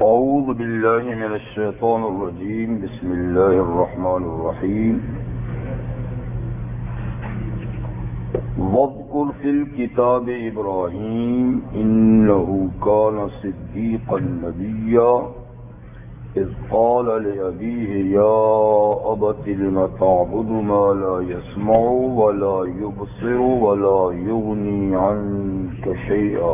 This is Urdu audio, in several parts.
أعوذ بالله من الشيطان الرجيم. بسم الله الرحمن الرحيم. واذكر في الكتاب إبراهيم إنه كان صديقا نبيا إذ قال لأبيه يا أبت لم تعبد ما لا يسمع ولا يبصر ولا يغني عنك شيئا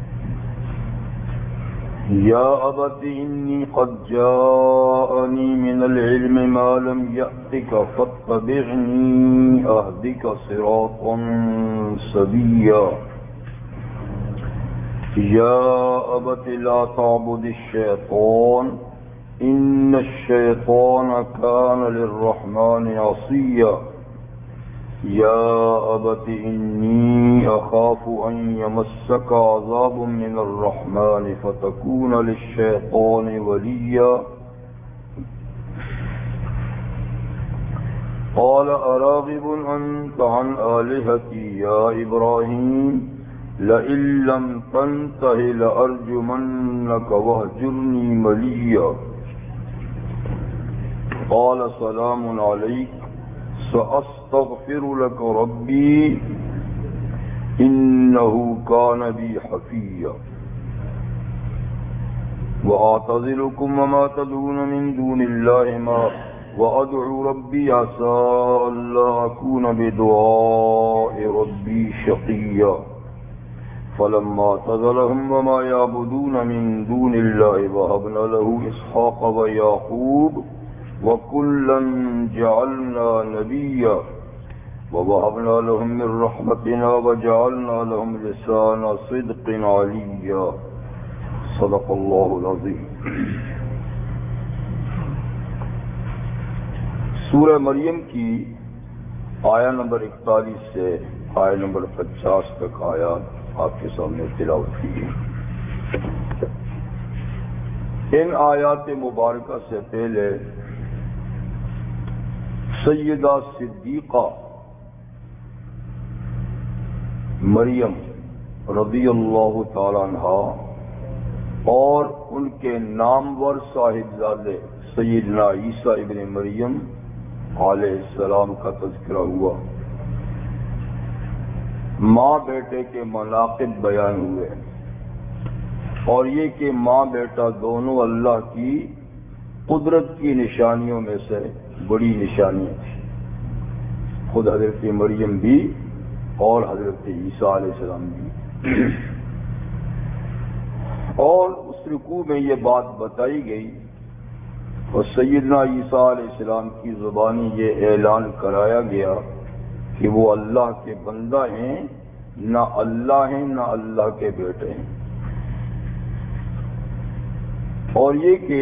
يا أبت إني قد جاءني من العلم ما لم يأتك فاتبعني أهدك صراطا سويا يا أبت لا تعبد الشيطان إن الشيطان كان للرحمن عصيا يا أبت إني أخاف أن يمسك عذاب من الرحمن فتكون للشيطان وليا قال أراغب أنت عن آلهتي يا إبراهيم لئن لم تنته لأرجمنك واهجرني مليا قال سلام عليك سأستغفر لك ربي إنه كان بي حفيا وأعتزلكم وما تدعون من دون الله ما وأدعو ربي عسى ألا أكون بدعاء ربي شقيا فلما اعتزلهم وما يعبدون من دون الله وهبنا له إسحاق ويعقوب وكلا جعلنا نبيا ووهبنا لهم من رحمتنا وجعلنا لهم لسان صدق عليا صدق الله العظيم. سورہ مریم کی آیہ نمبر 41 سے آیہ نمبر 50 تک آیات آپ کے سامنے تلاوت کی ہے. ان آیات مبارکہ سے پہلے سیدہ صدیقہ مریم رضی اللہ تعالی عنہ اور ان کے نامور صاحبزادے سیدنا عیسیٰ ابن مریم علیہ السلام کا تذکرہ ہوا. ماں بیٹے کے مناقب بیان ہوئے اور یہ کہ ماں بیٹا دونوں اللہ کی قدرت کی نشانیوں میں سے بڑی نشانی تھی. خود حضرت مریم بھی اور حضرت عیسیٰ علیہ السلام بھی. اور اس رکوع میں یہ بات بتائی گئی اور سیدنا عیسیٰ علیہ السلام کی زبانی یہ اعلان کرایا گیا کہ وہ اللہ کے بندہ ہیں، نہ اللہ ہیں نہ اللہ کے بیٹے ہیں. اور یہ کہ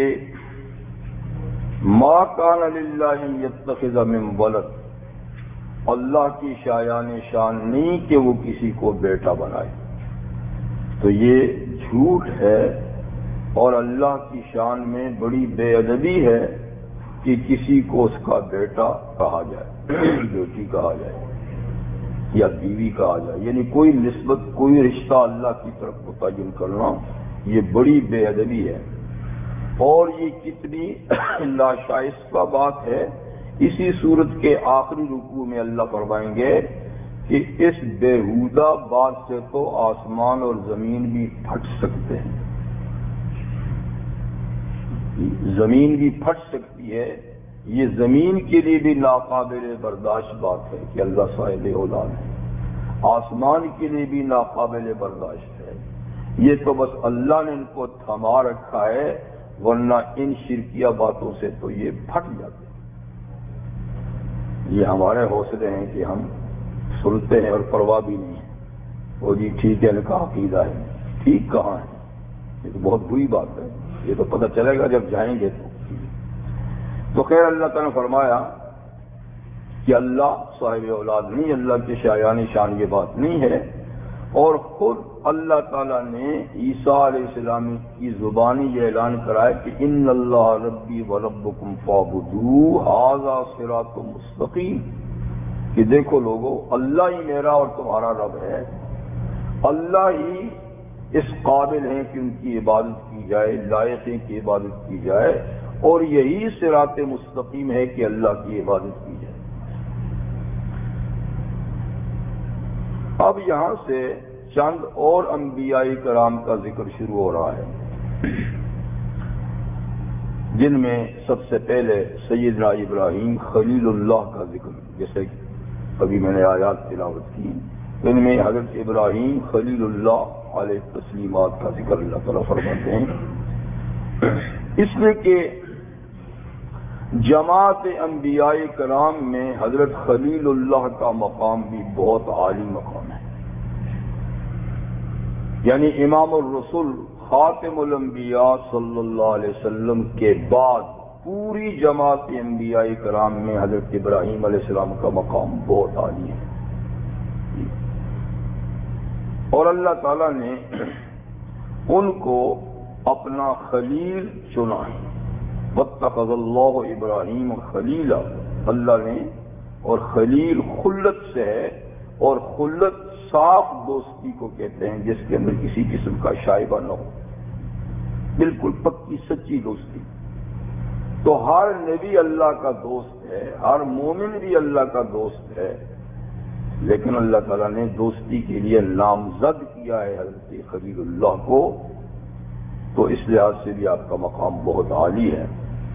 ما کان للہ یتخذ من ولد، اللہ کی شایان شان نہیں کہ وہ کسی کو بیٹا بنائے. تو یہ جھوٹ ہے اور اللہ کی شان میں بڑی بے ادبی ہے کہ کسی کو اس کا بیٹا کہا جائے، بیٹی کہا جائے یا بیوی کہا جائے. یعنی کوئی نسبت، کوئی رشتہ اللہ کی طرف متعین کرنا یہ بڑی بے ادبی ہے. اور یہ کتنی ناشائستہ بات ہے. اسی صورت کے آخری رکوع میں اللہ فرمائیں گے کہ اس بےہودہ بات سے تو آسمان اور زمین بھی پھٹ سکتے ہیں، زمین بھی پھٹ سکتی ہے. یہ زمین کے لیے بھی ناقابل برداشت بات ہے کہ اللہ صاحب اولاد ہے. آسمان کے لیے بھی ناقابل برداشت ہے. یہ تو بس اللہ نے ان کو تھما رکھا ہے، ورنہ ان شرکیہ باتوں سے تو یہ پھٹ جاتے. یہ ہمارے حوصلے ہیں کہ ہم سنتے ہیں اور پرواہ بھی نہیں ہے. وہ جی ٹھیک ہے ان کا عقیدہ ہے. ٹھیک کہاں ہے؟ یہ تو بہت بری بات ہے. یہ تو پتہ چلے گا جب جائیں گے. تو خیر اللہ تعالیٰ نے فرمایا کہ اللہ صاحب اولاد نہیں، اللہ کے شایان شان یہ بات نہیں ہے. اور خود اللہ تعالیٰ نے عیسیٰ علیہ السلام کی زبانی یہ اعلان کرایا کہ ان اللہ ربی و ربکم فاعبدوہ ھذا صراط مستقیم، کہ دیکھو لوگو اللہ ہی میرا اور تمہارا رب ہے. اللہ ہی اس قابل ہیں کہ ان کی عبادت کی جائے، لائق ہے کہ عبادت کی جائے، اور یہی صراط مستقیم ہے کہ اللہ کی عبادت کی جائے۔ اب یہاں سے چند اور انبیاء کرام کا ذکر شروع ہو رہا ہے، جن میں سب سے پہلے سیدنا ابراہیم خلیل اللہ کا ذکر، جیسے ابھی میں نے آیات تلاوت کی، ان میں حضرت ابراہیم خلیل اللہ علیہ تسلیمات کا ذکر اللہ تعالیٰ فرماتے ہیں، اس لیے کہ جماعت انبیاء کرام میں حضرت خلیل اللہ کا مقام بھی بہت عالی مقام ہے، یعنی امام الرسول خاتم الانبیاء صلی اللہ علیہ وسلم کے بعد پوری جماعت انبیاء کرام میں حضرت ابراہیم علیہ السلام کا مقام بہت عالی ہے، اور اللہ تعالیٰ نے ان کو اپنا خلیل چنا ہے۔ واتخذ اللہ ابراہیم خلیلا، اللہ نے، اور خلیل خلت سے ہے، اور خلت صاف دوستی کو کہتے ہیں جس کے اندر کسی قسم کا شائبہ نہ ہو، بالکل پکی سچی دوستی۔ تو ہر نبی اللہ کا دوست ہے، ہر مومن بھی اللہ کا دوست ہے، لیکن اللہ تعالیٰ نے دوستی کے لیے نامزد کیا ہے حضرت خلیل اللہ کو، تو اس لحاظ سے بھی آپ کا مقام بہت عالی ہے۔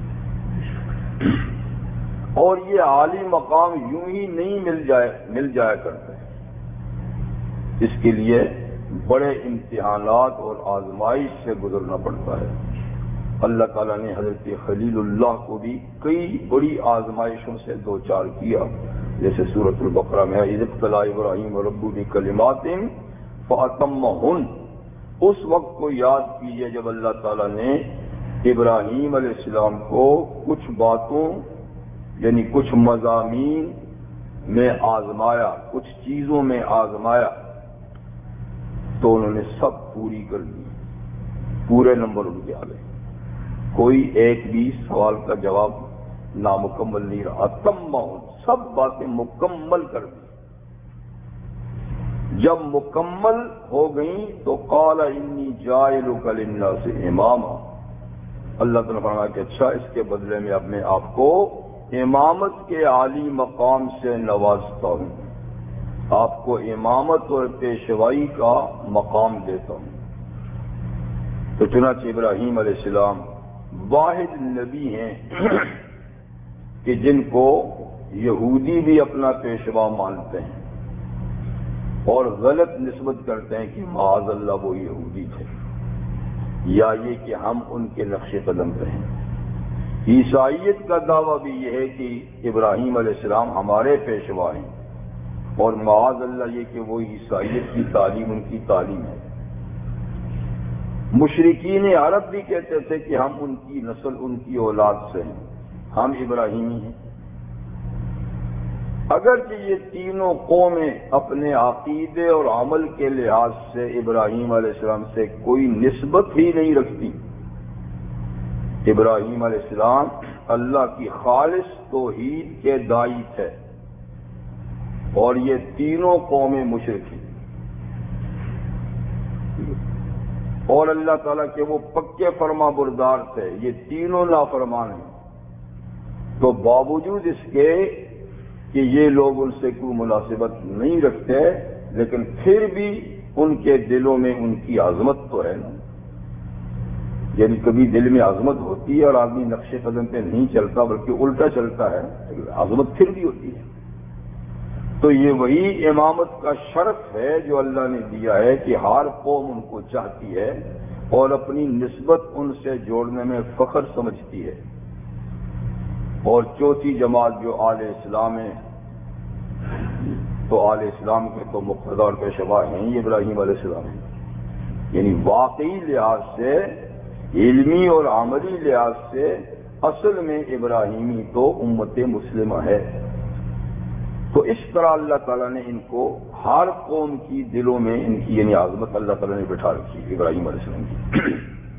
اور یہ عالی مقام یوں ہی نہیں مل جایا کرتا ہے، اس کے لیے بڑے امتحانات اور آزمائش سے گزرنا پڑتا ہے۔ اللہ تعالیٰ نے حضرت خلیل اللہ کو بھی کئی بڑی آزمائشوں سے دوچار کیا، جیسے سورۃ البقرہ میں اذ ابتلی ابراہیم ربہ بکلمات فاتمہن، اس وقت کو یاد کیجئے جب اللہ تعالیٰ نے ابراہیم علیہ السلام کو کچھ باتوں یعنی کچھ مضامین میں آزمایا، کچھ چیزوں میں آزمایا، تو انہوں نے سب پوری کر دی، پورے نمبر ان کے آ گئے، کوئی ایک بھی سوال کا جواب نامکمل نہیں رہا، تمام سب باتیں مکمل کر دی۔ جب مکمل ہو گئیں تو قال انی جاعلک للناس اماما، اللہ تعالیٰ نے فرمایا کہ اچھا، اس کے بدلے میں اپنے آپ کو امامت کے عالی مقام سے نوازتا ہوں، آپ کو امامت اور پیشوائی کا مقام دیتا ہوں۔ تو چنانچہ ابراہیم علیہ السلام واحد نبی ہیں کہ جن کو یہودی بھی اپنا پیشوا مانتے ہیں اور غلط نسبت کرتے ہیں کہ معاذ اللہ وہ یہودی تھے، یا یہ کہ ہم ان کے نقش قدم پہ ہیں۔ عیسائیت کا دعویٰ بھی یہ ہے کہ ابراہیم علیہ السلام ہمارے پیشوا ہیں، اور معاذ اللہ یہ کہ وہ عیسائیت کی تعلیم ان کی تعلیم ہے۔ مشرکین عرب بھی کہتے تھے کہ ہم ان کی نسل، ان کی اولاد سے ہیں، ہم ابراہیمی ہیں۔ اگرچہ یہ تینوں قومیں اپنے عقیدے اور عمل کے لحاظ سے ابراہیم علیہ السلام سے کوئی نسبت ہی نہیں رکھتی، ابراہیم علیہ السلام اللہ کی خالص توحید کے داعی تھے، اور یہ تینوں قومیں مشرک ہیں، اور اللہ تعالیٰ کے وہ پکے فرما بردار تھے، یہ تینوں نافرمان ہیں۔ تو باوجود اس کے کہ یہ لوگ ان سے کوئی مناسبت نہیں رکھتے، لیکن پھر بھی ان کے دلوں میں ان کی عظمت تو ہے نا، یعنی کبھی دل میں عظمت ہوتی ہے اور آدمی نقش قدم پہ نہیں چلتا بلکہ الٹا چلتا ہے، عظمت پھر بھی ہوتی ہے۔ تو یہ وہی امامت کا شرف ہے جو اللہ نے دیا ہے کہ ہر قوم ان کو چاہتی ہے اور اپنی نسبت ان سے جوڑنے میں فخر سمجھتی ہے۔ اور چوتھی جماعت جو آل اسلام ہے، تو آل اسلام کے تو مقتدی اور پیشوا ہیں یہ ابراہیم علیہ السلام ہیں، یعنی واقعی لحاظ سے، علمی اور عملی لحاظ سے اصل میں ابراہیمی تو امت مسلمہ ہے۔ تو اس طرح اللہ تعالیٰ نے ان کو ہر قوم کی دلوں میں ان کی یعنی عظمت اللہ تعالیٰ نے بٹھا رکھی ابراہیم علیہ السلام کی۔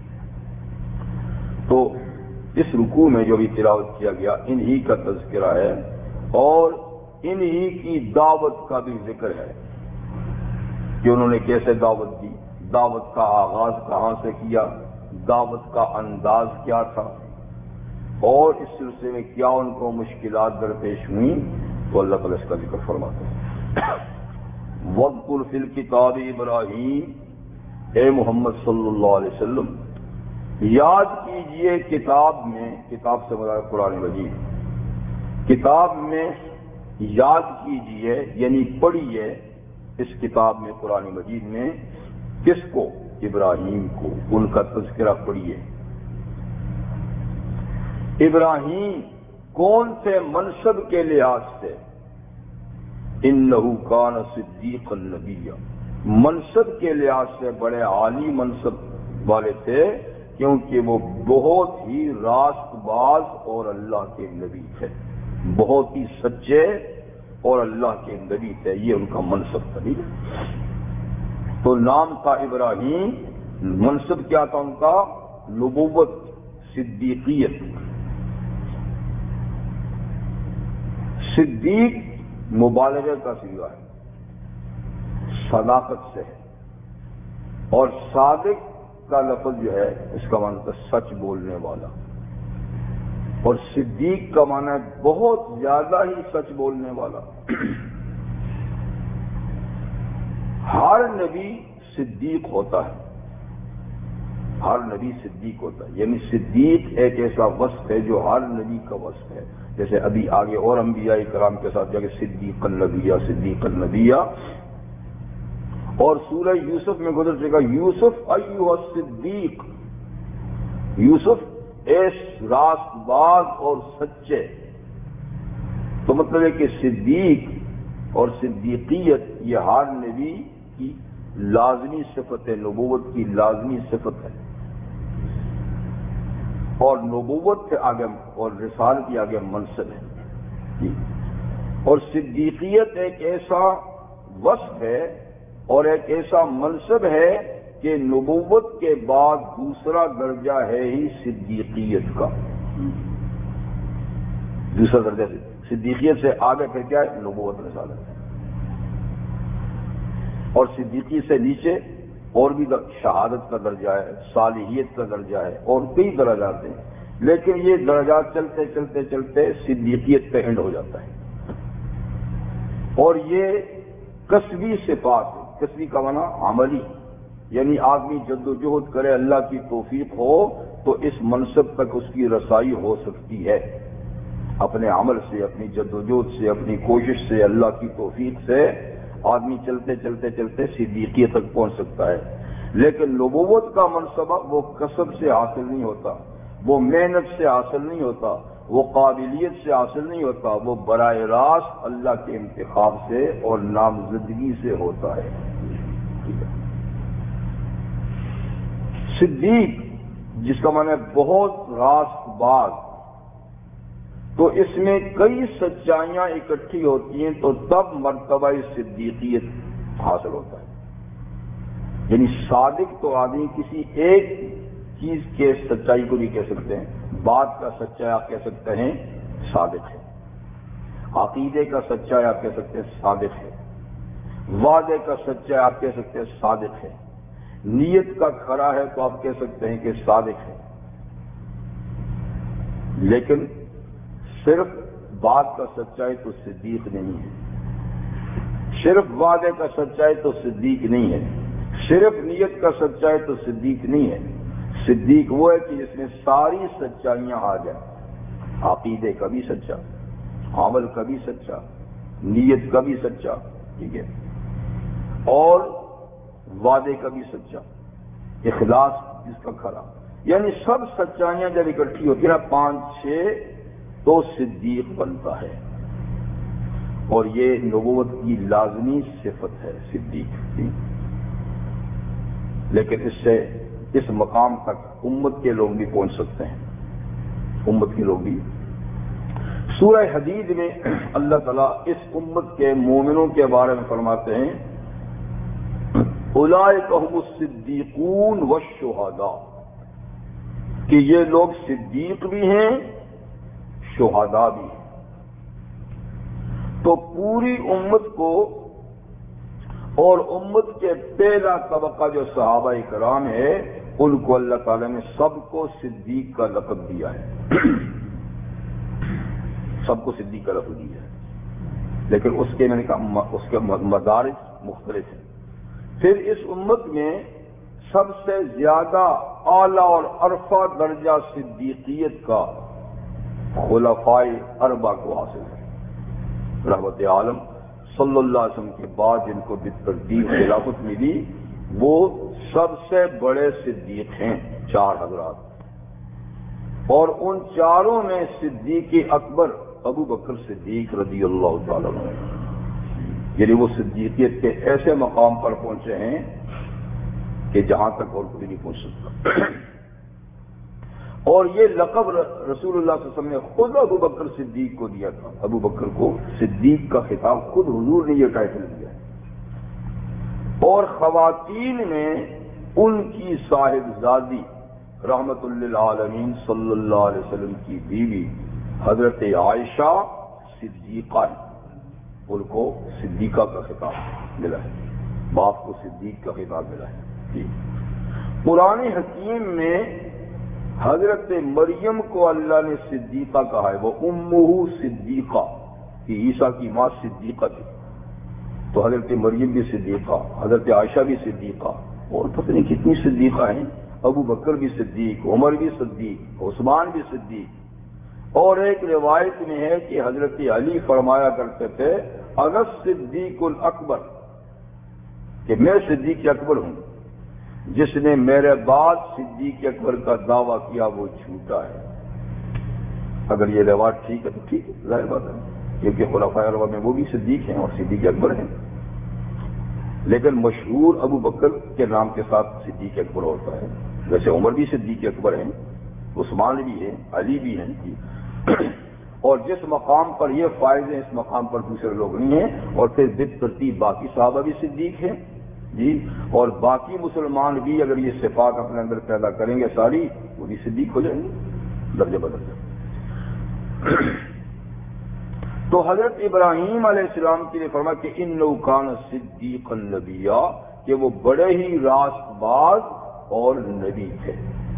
تو اس رکوع میں جو بھی تلاوت کیا گیا انہی کا تذکرہ ہے، اور انہی کی دعوت کا بھی ذکر ہے کہ انہوں نے کیسے دعوت دی، دعوت کا آغاز کہاں سے کیا، دعوت کا انداز کیا تھا اور اس سلسلے میں کیا ان کو مشکلات درپیش ہوئیں، تو اللہ تعالیٰ اس کا ذکر فرماتے ہیں۔ وَاذْكُرْ فِي الْكِتَابِ ابراہیم، اے محمد صلی اللہ علیہ وسلم یاد کیجئے کتاب میں، کتاب سے مراد قرآن مجید، کتاب میں یاد کیجئے یعنی پڑھیے اس کتاب میں قرآن مجید میں، کس کو؟ ابراہیم کو، ان کا تذکرہ پڑھیے۔ ابراہیم کون سے منصب کے لحاظ سے؟ انہ کان صدیقا نبیا، منصب کے لحاظ سے بڑے عالی منصب والے تھے، کیونکہ وہ بہت ہی راست باز اور اللہ کے نبی تھے، بہت ہی سچے اور اللہ کے نبی تھے، یہ ان کا منصب تھا۔ تو نام تھا ابراہیم، منصب کیا تھا ان کا؟ نبوت، صدیقیت۔ صدیق مبالغہ کا صیغہ ہے، صداقت سے ہے، اور صادق کا لفظ جو ہے اس کا معنی ہے سچ بولنے والا، اور صدیق کا معنی ہے بہت زیادہ ہی سچ بولنے والا۔ ہر نبی صدیق ہوتا ہے، ہر نبی صدیق ہوتا ہے، یعنی صدیق ایک ایسا وصف ہے جو ہر نبی کا وصف ہے، جیسے ابھی آگے اور انبیاء کرام کے ساتھ جا کے صدیق النبیہ، صدیق النبیہ، اور سورہ یوسف میں گزر چکا یوسف ایھا الصدیق، یوسف ایس راست باز اور سچے۔ تو مطلب ہے کہ صدیق اور صدیقیت یہ ہر نبی کی لازمی صفت ہے، نبوت کی لازمی صفت ہے، اور نبوت کے آگے اور رسالت کے آگے منصب ہے، اور صدیقیت ایک ایسا وصف ہے اور ایک ایسا منصب ہے کہ نبوت کے بعد دوسرا درجہ ہے ہی صدیقیت کا، دوسرا درجہ صدیقیت سے آگے پھر کیا ہے؟ نبوت، رسالت، اور صدیقی سے نیچے اور بھی شہادت کا درجہ ہے، صالحیت کا درجہ ہے، اور کئی درجات ہیں، لیکن یہ درجات چلتے چلتے چلتے صدیقیت پہ اینڈ ہو جاتا ہے، اور یہ کسبی صفات ہے۔ کسبی کا معنی عملی، یعنی آدمی جد و جہد کرے، اللہ کی توفیق ہو تو اس منصب تک اس کی رسائی ہو سکتی ہے، اپنے عمل سے، اپنی جد و جہد سے، اپنی کوشش سے، اللہ کی توفیق سے آدمی چلتے چلتے چلتے صدیقیت تک پہنچ سکتا ہے۔ لیکن نبوت کا منصبہ وہ کسب سے حاصل نہیں ہوتا، وہ محنت سے حاصل نہیں ہوتا، وہ قابلیت سے حاصل نہیں ہوتا، وہ براہ راست اللہ کے انتخاب سے اور نامزدگی سے ہوتا ہے۔ صدیق جس کا معنی ہے بہت راست باز، تو اس میں کئی سچائیاں اکٹھی ہوتی ہیں تو تب مرتبہ صدیقیت حاصل ہوتا ہے۔ یعنی صادق تو آدمی کسی ایک چیز کے سچائی کو نہیں کہہ سکتے ہیں، بات کا سچا آپ کہہ سکتے ہیں صادق ہے، عقیدے کا سچا آپ کہہ سکتے ہیں صادق ہے، وعدے کا سچا آپ کہہ سکتے ہیں صادق ہے، نیت کا کھرا ہے تو آپ کہہ سکتے ہیں کہ صادق ہے۔ لیکن صرف بات کا سچائی تو صدیق نہیں ہے، صرف وعدے کا سچائی تو صدیق نہیں ہے، صرف نیت کا سچائی تو صدیق نہیں ہے۔ صدیق وہ ہے کہ جس میں ساری سچائیاں آ جائیں، عقیدے کا بھی سچا، عمل کا بھی سچا، نیت کا بھی سچا، ٹھیک ہے، اور وعدے کا بھی سچا، اخلاص جس کا کھرا، یعنی سب سچائیاں جب اکٹھی ہوتی ہیں 5-6 تو صدیق بنتا ہے، اور یہ نبوت کی لازمی صفت ہے صدیق کی۔ لیکن اس سے اس مقام تک امت کے لوگ بھی پہنچ سکتے ہیں، امت کے لوگ بھی۔ سورہ حدید میں اللہ تعالیٰ اس امت کے مومنوں کے بارے میں فرماتے ہیں اولئک هم الصدیقون والشہداء، کہ یہ لوگ صدیق بھی ہیں، شہداء بھی ہیں۔ تو پوری امت کو اور امت کے پہلا طبقہ جو صحابہ کرام ہے ان کو اللہ تعالیٰ نے سب کو صدیق کا لقب دیا ہے، سب کو صدیق کا لقب دیا ہے، لیکن اس کے میں نے کہا اس کے مدارج مختلف ہیں۔ پھر اس امت میں سب سے زیادہ اعلیٰ اور عرفہ درجہ صدیقیت کا خلفائے اربعہ کو حاصل ہے۔ رحمت عالم صلی اللہ علیہ وسلم کے بعد جن کو بالترتیب خلافت ملی وہ سب سے بڑے صدیق ہیں 4 حضرات، اور ان چاروں میں صدیق اکبر ابو بکر صدیق رضی اللہ تعالیٰ عنہ، یعنی وہ صدیقیت کے ایسے مقام پر پہنچے ہیں کہ جہاں تک اور کوئی نہیں پہنچ سکتا۔ اور یہ لقب رسول اللہ صلی اللہ علیہ وسلم نے خود ابو بکر صدیق کو دیا تھا، ابو بکر کو صدیق کا خطاب خود حضور نے یہ ٹائٹل دیا ہے۔ اور خواتین میں ان کی صاحبزادی رحمت للعالمین صلی اللہ علیہ وسلم کی بیوی حضرت عائشہ صدیقہ ہے، ان کو صدیقہ کا خطاب ملا ہے، باپ کو صدیق کا خطاب ملا ہے۔ قرآن حکیم میں حضرت مریم کو اللہ نے صدیقہ کہا ہے، وہ امہ صدیقہ، کہ عیسیٰ کی ماں صدیقہ تھی، تو حضرت مریم بھی صدیقہ، حضرت عائشہ بھی صدیقہ، اور پتہ نہیں کتنی صدیقہ ہیں، ابو بکر بھی صدیق، عمر بھی صدیق، عثمان بھی صدیق۔ اور ایک روایت میں ہے کہ حضرت علی فرمایا کرتے تھے انا صدیق الاکبر، کہ میں صدیق اکبر ہوں، جس نے میرے بعد صدیق اکبر کا دعویٰ کیا وہ جھوٹا ہے۔ اگر یہ روایت ٹھیک ہے تو ٹھیک ہے، ظاہر بات ہے، کیونکہ خلفائے اربعہ میں وہ بھی صدیق ہیں اور صدیق اکبر ہیں، لیکن مشہور ابو بکر کے نام کے ساتھ صدیق اکبر ہوتا ہے، ویسے عمر بھی صدیق اکبر ہیں، عثمان بھی ہیں، علی بھی ہیں، اور جس مقام پر یہ فائز ہیں اس مقام پر دوسرے لوگ نہیں ہیں۔ اور پھر بالترتیب باقی صحابہ بھی صدیق ہیں جی، اور باقی مسلمان بھی اگر یہ صفات اپنے اندر پیدا کریں گے ساری، وہ بھی صدیق ہو جائیں گے درجہ بدل جائیں۔ تو حضرت ابراہیم علیہ السلام کے لیے فرمایا کہ انہ کان صدیقا نبیّا، کہ وہ بڑے ہی راست باز اور نبی تھے۔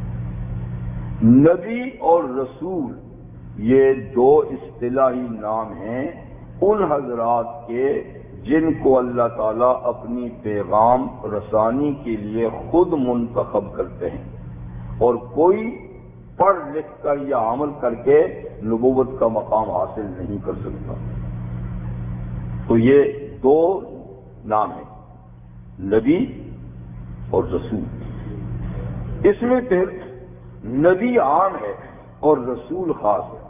نبی اور رسول یہ 2 اصطلاحی نام ہیں ان حضرات کے جن کو اللہ تعالیٰ اپنی پیغام رسانی کے لیے خود منتخب کرتے ہیں، اور کوئی پڑھ لکھ کر یا عمل کر کے نبوت کا مقام حاصل نہیں کر سکتا۔ تو یہ 2 نام ہیں، نبی اور رسول۔ اس میں پھر نبی عام ہے اور رسول خاص ہے۔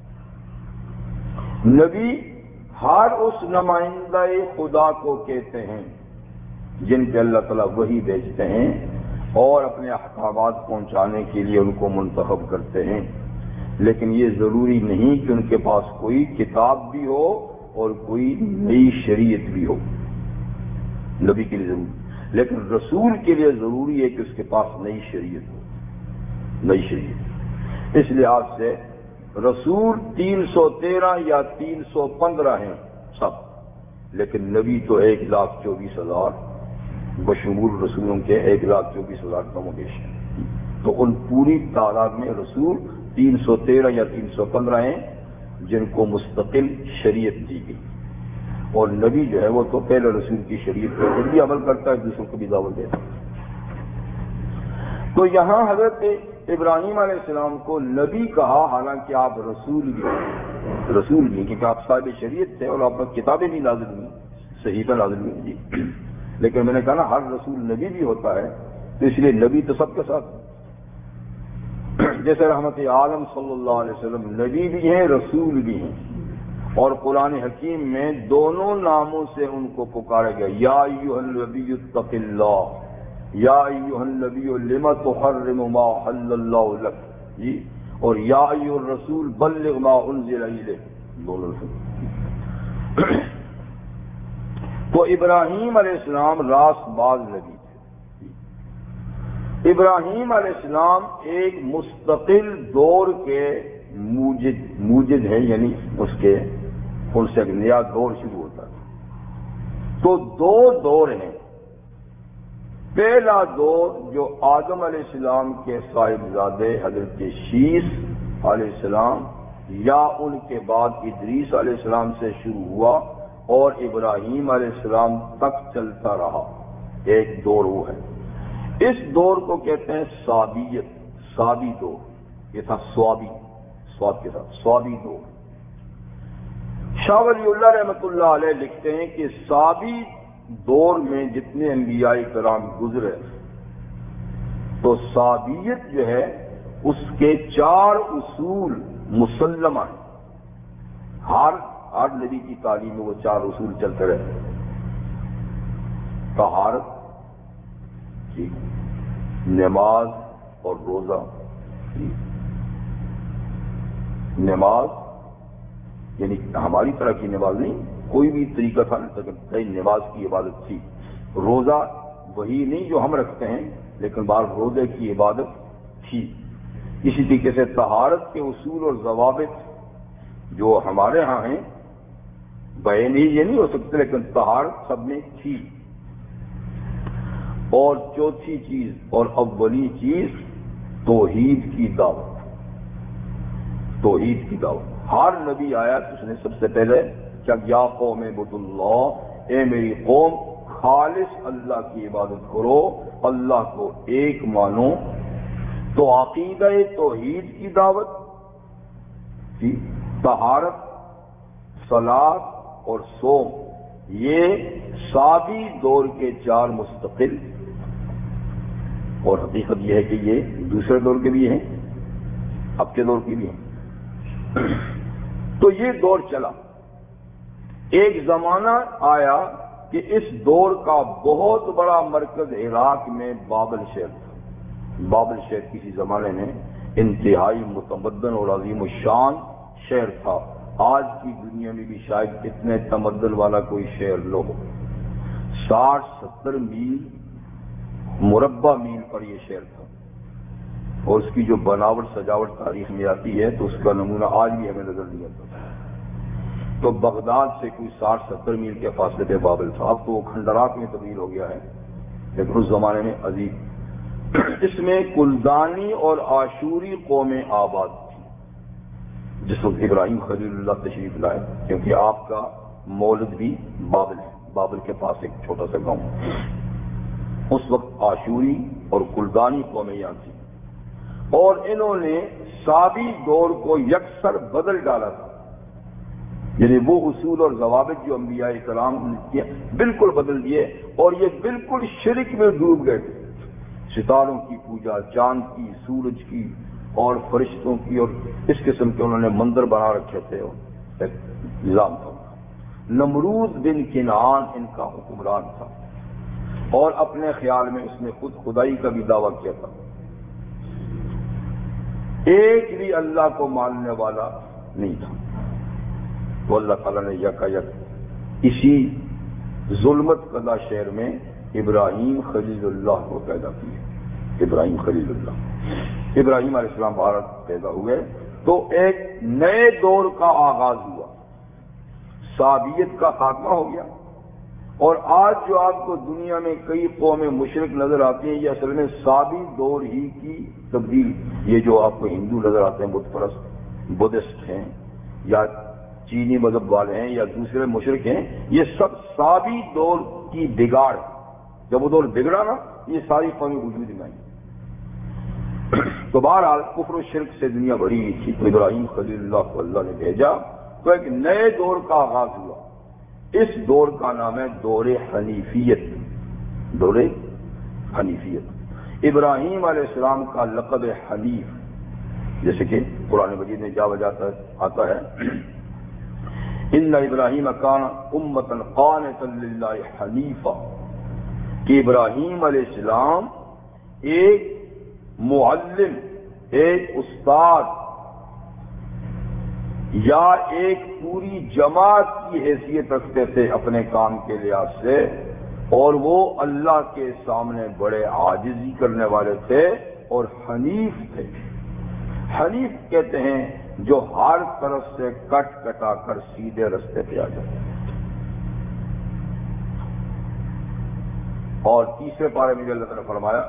نبی ہر اس نمائندہ خدا کو کہتے ہیں جن پہ اللہ تعالیٰ وحی بھیجتے ہیں اور اپنے احکامات پہنچانے کے لیے ان کو منتخب کرتے ہیں، لیکن یہ ضروری نہیں کہ ان کے پاس کوئی کتاب بھی ہو اور کوئی نئی شریعت بھی ہو، نبی کے لیے ضروری، لیکن رسول کے لیے ضروری ہے کہ اس کے پاس نئی شریعت ہو، نئی شریعت۔ اس لحاظ سے رسول 313 یا 315 ہیں سب، لیکن نبی تو 1,24,000 بشمول رسولوں کے 1,24,000 کم و بیش ہیں۔ تو ان پوری تعداد میں رسول 313 یا 315 ہیں جن کو مستقل شریعت دی گئی، اور نبی جو ہے وہ تو پہلے رسول کی شریعت پر خود بھی عمل کرتا ہے، دوسروں کو بھی دعوت دیتا ہے۔ تو یہاں حضرت ابراہیم علیہ السلام کو نبی کہا، حالانکہ آپ رسول بھی کیونکہ آپ صاحب شریعت تھے اور آپ پر کتابیں بھی نازل ہوئی، صحیفہ نازل ہوئی جی، لیکن میں نے کہا نا ہر رسول نبی بھی ہوتا ہے، تو اس لیے نبی تو سب کے ساتھ، جیسے رحمت عالم صلی اللہ علیہ وسلم نبی بھی ہیں رسول بھی ہیں، اور قرآن حکیم میں دونوں ناموں سے ان کو پکارا گیا، یا ایھا النبی اتق اللہ، یا ایھا النبی لم تحرم ما حل اللہ لک جی، اور یا ایھا الرسول بلغ ما انزل الیک، دونوں سے۔ تو ابراہیم علیہ السلام راست باز نبی تھے۔ ابراہیم علیہ السلام ایک مستقل دور کے موجد ہیں، یعنی اس کے ان سے ایک نیا دور شروع ہوتا ہے۔ تو 2 دور ہیں، پہلا دور جو آدم علیہ السلام کے صاحبزادے حضرت شیث علیہ السلام یا ان کے بعد ادریس علیہ السلام سے شروع ہوا اور ابراہیم علیہ السلام تک چلتا رہا، ایک دور وہ ہے۔ اس دور کو کہتے ہیں صابیت، صابی دور۔ یہ تھا صوابی، صواب کے ساتھ صوابی دور۔ شاہ ولی اللہ رحمۃ اللہ علیہ لکھتے ہیں کہ صابی دور میں جتنے انبیاء کرام گزرے تو صابیت جو ہے اس کے 4 اصول مسلمہ ہیں۔ ہر نبی کی تعلیم میں وہ 4 اصول چلتے رہے۔ طہارت، نماز اور روزہ۔ نماز یعنی ہماری طرح کی نماز نہیں، کوئی بھی طریقہ تھا نماز کی عبادت تھی۔ روزہ وہی نہیں جو ہم رکھتے ہیں، لیکن بعض روزے کی عبادت تھی۔ اسی طریقے سے طہارت کے اصول اور ضوابط جو ہمارے ہاں ہیں بیان ہی یہ نہیں ہو سکتے، لیکن طہارت سب میں تھی۔ اور چوتھی چیز اور اولی چیز توحید کی دعوت۔ توحید کی دعوت ہر نبی آیا تو اس نے سب سے پہلے کیا یا قوم اعبدوا اللہ، اے میری قوم خالص اللہ کی عبادت کرو، اللہ کو ایک مانو۔ تو عقیدہ توحید کی دعوت، طہارت، صلاۃ اور صوم، یہ صابی دور کے 4 مستقل، اور حقیقت یہ ہے کہ یہ دوسرے دور کے بھی ہیں، اب کے دور کی بھی ہیں۔ تو یہ دور چلا۔ ایک زمانہ آیا کہ اس دور کا بہت بڑا مرکز عراق میں بابل شہر تھا۔ بابل شہر کسی زمانے میں انتہائی متمدن اور عظیم الشان شہر تھا۔ آج کی دنیا میں بھی شاید اتنے تمدن والا کوئی شہر لو۔ 60-70 میل مربع میل پر یہ شہر تھا، اور اس کی جو بناوٹ سجاوٹ تاریخ میں آتی ہے تو اس کا نمونہ آج بھی ہمیں نظر نہیں آتا۔ تو بغداد سے کوئی 60-70 میل کے فاصلے پہ بابل تھا۔ اب تو وہ کھنڈرات میں تبدیل ہو گیا ہے، لیکن اس زمانے میں عظیم۔ اس میں کلدانی اور آشوری قومیں آباد تھی جس وقت ابراہیم خلیل اللہ تشریف لائے، کیونکہ آپ کا مولد بھی بابل ہے، بابل کے پاس ایک چھوٹا سا گاؤں۔ اس وقت آشوری اور کلدانی قومیں یہاں تھیں، اور انہوں نے صابی دور کو یکسر بدل ڈالا تھا۔ یعنی وہ اصول اور ضوابط جو انبیاء کرام نے کیا بالکل بدل دیے، اور یہ بالکل شرک میں ڈوب گئے تھے۔ ستاروں کی پوجا، چاند کی، سورج کی اور فرشتوں کی، اور اس قسم کے انہوں نے مندر بنا رکھے تھے، اور ایک نظام تھا۔ نمرود بن کنعان ان کا حکمران تھا، اور اپنے خیال میں اس نے خود خدائی کا بھی دعویٰ کیا تھا۔ ایک بھی اللہ کو ماننے والا نہیں تھا۔ تو اللہ تعالیٰ نے یکا یک اسی ظلمت کدہ شہر میں ابراہیم خلیل اللہ کو پیدا کیا۔ ابراہیم خلیل اللہ، ابراہیم علیہ السلام بھارت پیدا ہوئے تو ایک نئے دور کا آغاز ہوا، صابیت کا خاتمہ ہو گیا۔ اور آج جو آپ کو دنیا میں کئی قومیں مشرک نظر آتی ہیں، یہ اصل میں صابی دور ہی کی تبدیل۔ یہ جو آپ کو ہندو نظر آتے ہیں، بت پرست، بدھسٹ ہیں یا چینی مذہب والے ہیں یا دوسرے مشرک ہیں، یہ سب صابی دور کی بگاڑ۔ جب وہ دور بگڑا نا، یہ ساری قومیں وجود میں آئیں۔ تو بہرحال کفر و شرک سے دنیا بھری ہوئی تھی، تو ابراہیم خلیل اللہ کو اللہ نے بھیجا، تو ایک نئے دور کا آغاز ہوا۔ اس دور کا نام ہے دور حنیفیت۔ دور حنیفیت، ابراہیم علیہ السلام کا لقب حنیف، جیسے کہ قرآن مجید میں جا بجاتا آتا ہے، ان ابراہیم کان امۃ قانتا للہ حنیفا، کہ ابراہیم علیہ السلام ایک معلم، ایک استاد یا ایک پوری جماعت کی حیثیت رکھتے تھے اپنے کام کے لحاظ سے، اور وہ اللہ کے سامنے بڑے عاجزی کرنے والے تھے اور حنیف تھے۔ حنیف کہتے ہیں جو ہر طرف سے کٹ کٹا کر سیدھے رستے پہ آ جاتے ہیں۔ اور تیسرے پارے میں اللہ تعالیٰ نے فرمایا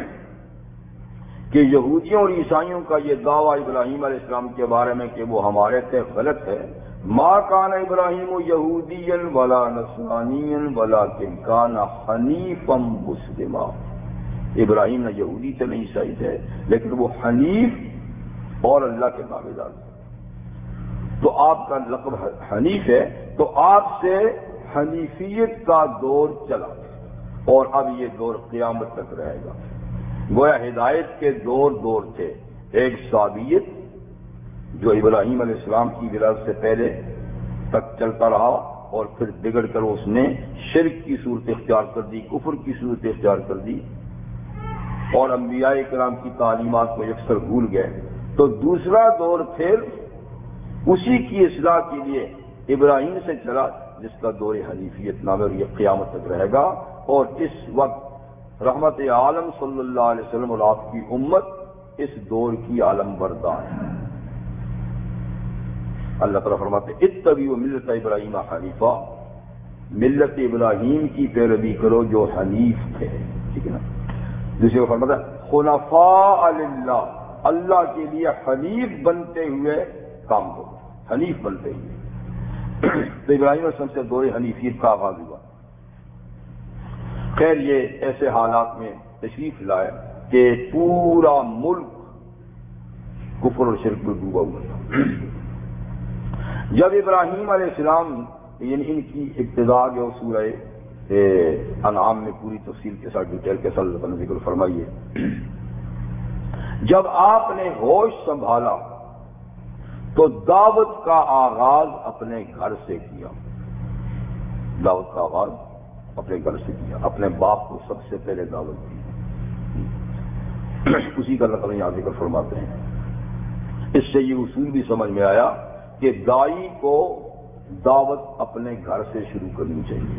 کہ یہودیوں اور عیسائیوں کا یہ دعویٰ ابراہیم علیہ السلام کے بارے میں کہ وہ ہمارے تھے غلط ہے. ما کان ابراہیم یہودیا ولا نصرانیا ولکن کان حنیفا مسلما. ابراہیم نہ یہودی تھے نہ عیسائی تھے، لیکن وہ حنیف اور اللہ کے تابعدار تھے. تو آپ کا لقب حنیف ہے، تو آپ سے حنیفیت کا دور چلا اور اب یہ دور قیامت تک رہے گا. گویا ہدایت کے دور تھے. ایک صابیت جو ابراہیم علیہ السلام کی ولادت سے پہلے تک چلتا رہا اور پھر بگڑ کر اس نے شرک کی صورت اختیار کر دی، کفر کی صورت اختیار کر دی اور انبیاء کرام کی تعلیمات کو یکسر بھول گئے. تو دوسرا دور پھر اسی کی اصلاح کے لیے ابراہیم سے چلا جس کا دور حنیفیت نام ہے، اور یہ قیامت تک رہے گا. اور اس وقت رحمت عالم صلی اللہ علیہ وسلم اور آپ کی امت اس دور کی عالم بردار ہے. اللہ تعالیٰ فرماتے اتبعوا ملت ابراہیم حنیفا، ملت ابراہیم کی پیروی کرو جو حنیف تھے. ٹھیک ہے نا. دوسرے کو فرماتا ہے خنفاء للہ، اللہ کے لیے حنیف بنتے ہوئے کام کرو، حنیف بنتے ہوئے. تو ابراہیم علیہ السلام سے دور حنیفیت کا آغاز ہوا. خیر یہ ایسے حالات میں تشریف لائے کہ پورا ملک کفر اور شرک میں ڈوبا ہوا تھا. جب ابراہیم علیہ السلام یعنی ان کی ابتدا جو سورہ انعام میں پوری تفصیل کے ساتھ ڈیٹیل کے ساتھ اللہ نے ذکر فرمائیے، جب آپ نے ہوش سنبھالا تو دعوت کا آغاز اپنے گھر سے کیا. دعوت کا آغاز اپنے گھر سے کیا، اپنے باپ کو سب سے پہلے دعوت دی. اسی کا اللہ تعالیٰ یہاں ذکر فرماتے ہیں. اس سے یہ اصول بھی سمجھ میں آیا کہ داعی کو دعوت اپنے گھر سے شروع کرنی چاہیے.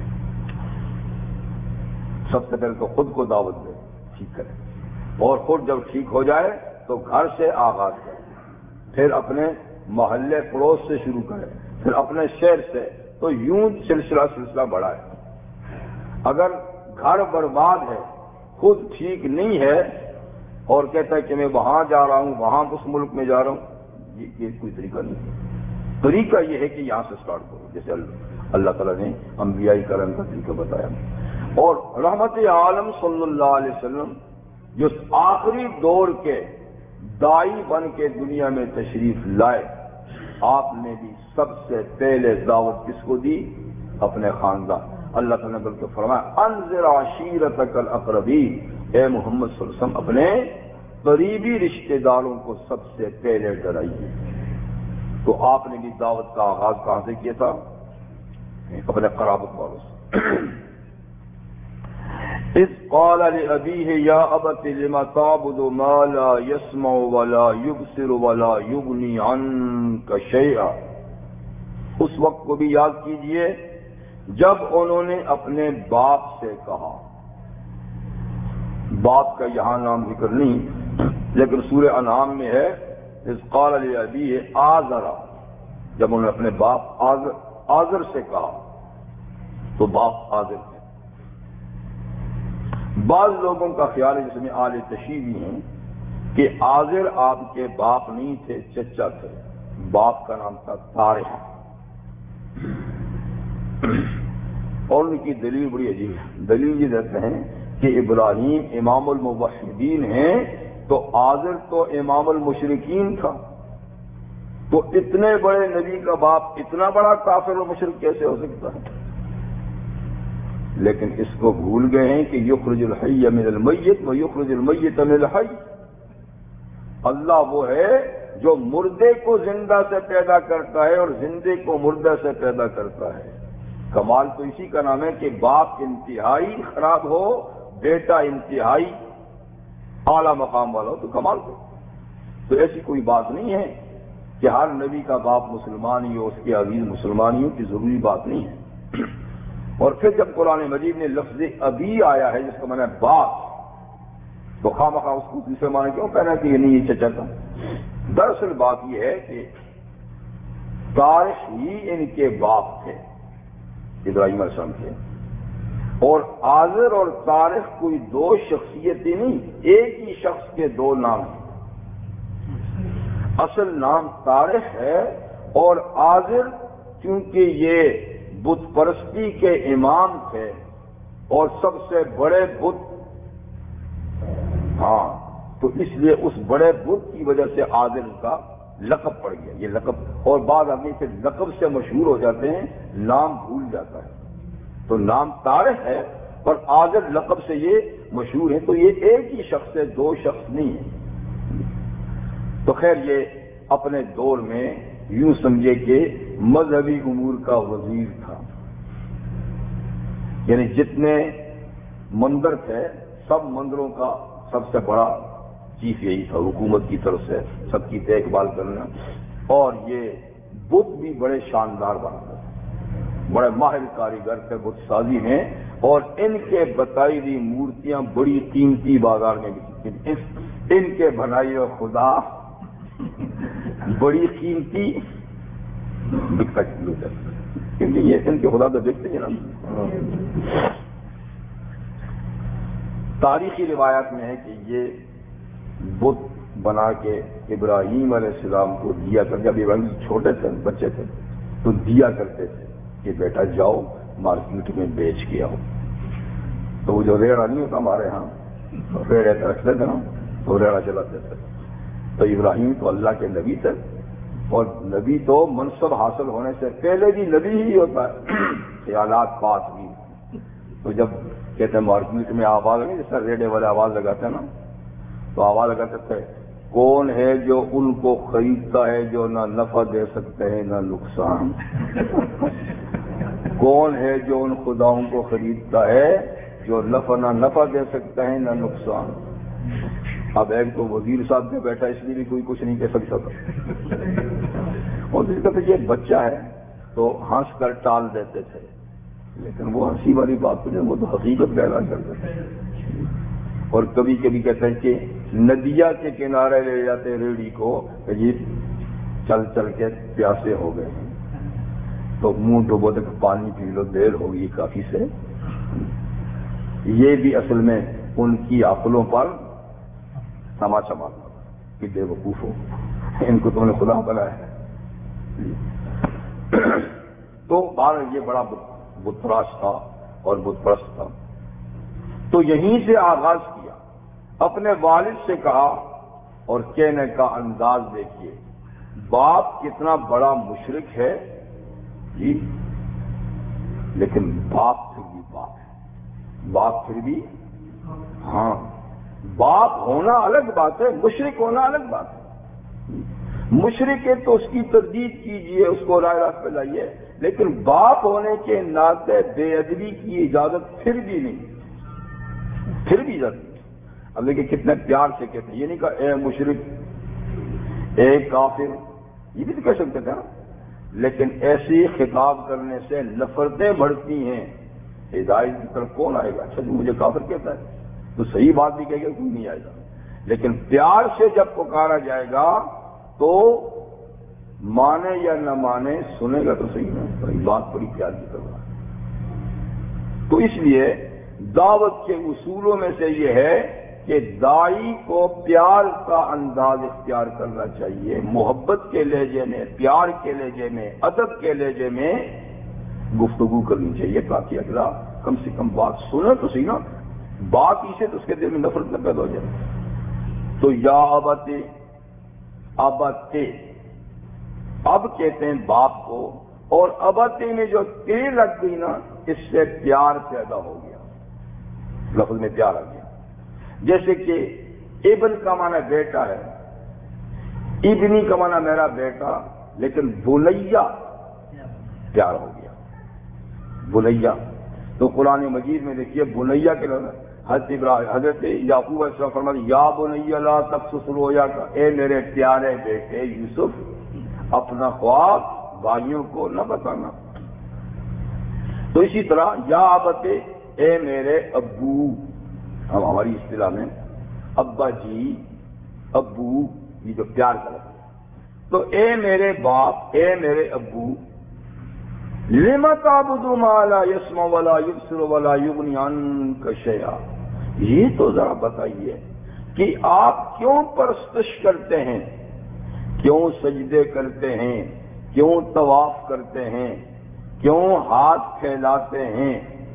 سب سے پہلے تو خود کو دعوت دے، ٹھیک کرے، اور خود جب ٹھیک ہو جائے تو گھر سے آغاز کرے، پھر اپنے محلے پڑوس سے شروع کرے، پھر اپنے شہر سے. تو یوں سلسلہ بڑھائے. اگر گھر برباد ہے، خود ٹھیک نہیں ہے اور کہتا ہے کہ میں وہاں جا رہا ہوں، وہاں اس ملک میں جا رہا ہوں، یہ کوئی طریقہ نہیں. طریقہ یہ ہے کہ یہاں سے سٹارٹ کرو، جیسے اللہ تعالیٰ نے انبیاء کرام کا طریقہ بتایا. اور رحمت عالم صلی اللہ علیہ وسلم جو آخری دور کے داعی بن کے دنیا میں تشریف لائے، آپ نے بھی سب سے پہلے دعوت کس کو دی؟ اپنے خاندان. اللہ تعالیٰ نے بلکہ فرمایا انذر عشیرتک الاقربین، اے محمد صلی اللہ علیہ وسلم اپنے قریبی رشتہ داروں کو سب سے پہلے ڈرائیے. تو آپ نے بھی دعوت کا آغاز کہاں سے کیا تھا؟ اپنے قرابت والوں سے. اذ قال لأبیہ یا ابت لم تعبد ما لا يسمع ولا يبصر ولا يغنی عنک شیئا. اس وقت کو بھی یاد کیجئے جب انہوں نے اپنے باپ سے کہا. باپ کا یہاں نام ذکر نہیں لیکن سورہ انعام میں ہے اذ قال لأبیہ آزر، جب انہوں نے اپنے باپ آزر سے کہا تو باپ آزر تھے. بعض لوگوں کا خیال ہے جس میں آل تشیع بھی ہیں کہ آزر آپ کے باپ نہیں تھے، چچا تھے. باپ کا نام تھا طارق. اور ان کی دلیل بڑی عجیب ہے. دلیل یہ دیتے ہیں کہ ابراہیم امام الموحدین ہیں تو آزر تو امام المشرکین تھا. تو اتنے بڑے نبی کا باپ اتنا بڑا کافر و مشرک کیسے ہو سکتا ہے؟ لیکن اس کو بھول گئے ہیں کہ یخرج الحی من المیت و یخرج المیت من الحی. اللہ وہ ہے جو مردے کو زندہ سے پیدا کرتا ہے اور زندے کو مردہ سے پیدا کرتا ہے. کمال تو اسی کا نام ہے کہ باپ انتہائی خراب ہو، بیٹا انتہائی اعلی مقام والا ہو، تو کمال تو ایسی کوئی بات نہیں ہے کہ ہر نبی کا باپ مسلمان ہی ہو، اس کے عزیز مسلمان ہی ہو، کی ضروری بات نہیں ہے. اور پھر جب قرآن مجید میں لفظ ابی آیا ہے جس کا معنی ہے باپ، تو خواہ اس کو دوسرے معنی کیوں کہنا کہ یہ نہیں یہ چچا تھا؟ دراصل بات یہ ہے کہ طارق ہی ان کے باپ تھے، ابراہیم علیہ السلام کے. اور آذر اور طارق کوئی دو شخصیتیں نہیں، ایک ہی شخص کے دو نام ہیں۔ اصل نام طارق ہے، اور آذر چونکہ یہ بت پرستی کے امام تھے اور سب سے بڑے بت، تو اس لیے اس بڑے بت کی وجہ سے آذر کا لقب پڑ گیا۔ یہ لقب، اور بعض آدمی سے لقب سے مشہور ہو جاتے ہیں، نام بھول جاتا ہے، تو نام طارق ہے اور آذر لقب سے یہ مشہور ہے، تو یہ ایک ہی شخص ہے، دو شخص نہیں ہے۔ تو خیر یہ اپنے دور میں یوں سمجھے کہ مذہبی امور کا وزیر تھا، یعنی جتنے مندر تھے سب مندروں کا سب سے بڑا چیف یہی تھا، حکومت کی طرف سے سب کی دیکھ بھال کرنا، اور یہ بت بھی بڑے شاندار بناتے تھے، بڑے ماہر کاریگر تھے بت سازی میں، اور ان کے بتائی ہوئی مورتیاں بڑی قیمتی بازار میں بکتی، ان کے بنائی ہوئے خدا بڑی قیمتی بکتا، کیونکہ یہ ان کے خدا تو دیکھتے ہیں نا۔ تاریخی روایات میں ہے کہ یہ بت بنا کے ابراہیم علیہ السلام کو دیا کرتے، جب ابراہیم چھوٹے تھے بچے تھے تو دیا کرتے تھے کہ بیٹا جاؤ مارکیٹ میں بیچ کے آؤ۔ تو وہ جو ریڑھا نہیں ہوتا ہمارے ہاں، ریڑھے رکھتے تھے نا، تو ریڑھا چلاتے تھے۔ تو ابراہیم تو اللہ کے نبی تھے، اور نبی تو منصب حاصل ہونے سے پہلے بھی نبی ہی ہوتا ہے، خیالات پاس بھی۔ تو جب کہتے ہیں مارکیٹ میں آواز نہیں، جیسے ریڑھے والے آواز لگاتے ہیں نا، تو آواز لگاتے تھے کون ہے جو ان کو خریدتا ہے جو نہ نفع دے سکتے ہیں نہ نقصان، کون ہے جو ان خداؤں کو خریدتا ہے جو نہ نفع دے سکتا ہے نہ نقصان۔ اب ایک تو وزیر صاحب میں بیٹھا اس لیے بھی کوئی کچھ نہیں کہہ سکتا تھا، اور جس کا یہ بچہ ہے تو ہنس کر ٹال دیتے تھے، لیکن وہ ہنسی والی بات تو وہ تو حقیقت کا اعلان کرتے تھے۔ اور کبھی کبھی کہتے ہیں کہ ندیا کے کنارے لے جاتے ریڑھی کو، یہ چل چل کے پیاسے ہو گئے تو منہ ڈبو تک پانی پی لو، دیر ہوگی کافی سے۔ یہ بھی اصل میں ان کی عقلوں پر تماچا مارنا کہ بے وقوف ہو، ان کو تم نے خدا بنایا ہے۔ تو بہر یہ بڑا بت پرست تھا اور بت پرست تھا، تو یہیں سے آغاز کیا، اپنے والد سے کہا، اور کہنے کا انداز دیکھیے، باپ کتنا بڑا مشرک ہے جی، لیکن باپ پھر بھی باپ ہے، باپ پھر بھی ہاں، باپ ہونا الگ بات ہے، مشرک ہونا الگ بات ہے۔ مشرک ہے تو اس کی تردید کیجئے، اس کو رائے راست پہ لائیے، لیکن باپ ہونے کے ناطے بے ادبی کی اجازت پھر بھی نہیں، پھر بھی اجازت نہیں۔ اب دیکھیں کتنے پیار سے کہتے ہیں، یہ نہیں کہا اے مشرک، اے کافر، یہ بھی تو کہہ سکتے تھے نا، لیکن ایسی خطاب کرنے سے نفرتیں بڑھتی ہیں، ہدایت کی طرف کون آئے گا؟ اچھا جو مجھے کافر کہتا ہے تو صحیح بات بھی کہے گا، کوئی نہیں آئے گا، لیکن پیار سے جب پکارا جائے گا تو مانے یا نہ مانے سنے گا تو صحیح نا، بڑی بات بڑی پیار کی کر رہا ہے۔ تو اس لیے دعوت کے اصولوں میں سے یہ ہے کہ داعی کو پیار کا انداز اختیار کرنا چاہیے، محبت کے لہجے میں، پیار کے لہجے میں، ادب کے لہجے میں گفتگو کرنی چاہیے، تاکہ اگلا کم سے کم بات سنے تو صحیح نا، بات اسے تو اس کے دل میں نفرت نہ پیدا ہو جائے۔ تو یا ابتے، ابتے اب کہتے ہیں باپ کو، اور ابتے میں جو تے لگ گئی نا، اس سے پیار پیدا ہو گیا، لفظ میں پیار آ گیا۔ جیسے کہ ابن کا معنی بیٹا ہے، ابنی کا معنی میرا بیٹا، لیکن بنیا پیار ہو گیا، بنیا۔ تو قرآن مجید میں دیکھیے بنیا کے لفظ، حضرت یعقوب علیہ السلام فرماتے یا بنیا لا تقصص رؤیاک، اے میرے پیارے بیٹے یوسف اپنا خواب بھائیوں کو نہ بتانا۔ تو اسی طرح یا ابتے، اے میرے ابو، ہم ہماری اصطلاح میں ابا جی، ابو، یہ جو پیار کا لفظ، تو اے میرے باپ، اے میرے ابو، لِمَ تَعْبُدُ مَا لَا يَسْمَعُ وَلَا يُبْصِرُ وَلَا يُغْنِي عَنْكَ شَيْئًا. یہ تو ذرا بتائیے کہ آپ کیوں پرستش کرتے ہیں، کیوں سجدے کرتے ہیں، کیوں طواف کرتے ہیں، کیوں ہاتھ پھیلاتے ہیں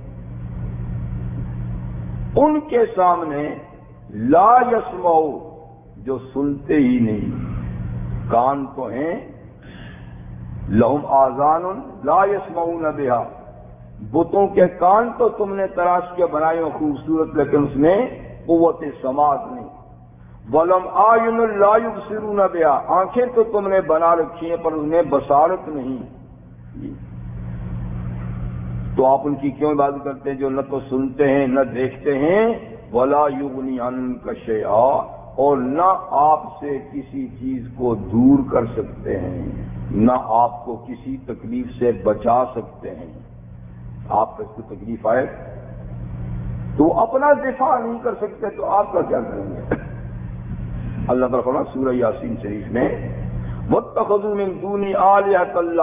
ان کے سامنے لا یسمعو، جو سنتے ہی نہیں. کان تو ہیں، لہم آذان لا یسمعون بہا، بتوں کے کان تو تم نے تراش کے بنائے ہو خوبصورت، لیکن اس میں قوت سماعت نہیں. ولم اعین لا یبصرون بہا، آنکھیں تو تم نے بنا رکھی ہیں پر انہیں بصارت نہیں. تو آپ ان کی کیوں عبادت کرتے ہیں جو نہ تو سنتے ہیں نہ دیکھتے ہیں؟ ولا یغنی عنک شیئا، اور نہ آپ سے کسی چیز کو دور کر سکتے ہیں، نہ آپ کو کسی تکلیف سے بچا سکتے ہیں. آپ کو کوئی تکلیف آئے تو اپنا دفاع نہیں کر سکتے تو آپ کا کیا کریں گے؟ اللہ تعالیٰ فرماتا سورہ یاسین شریف میں وَاتَّخَذُوا مِن دُونِ آلِهَةً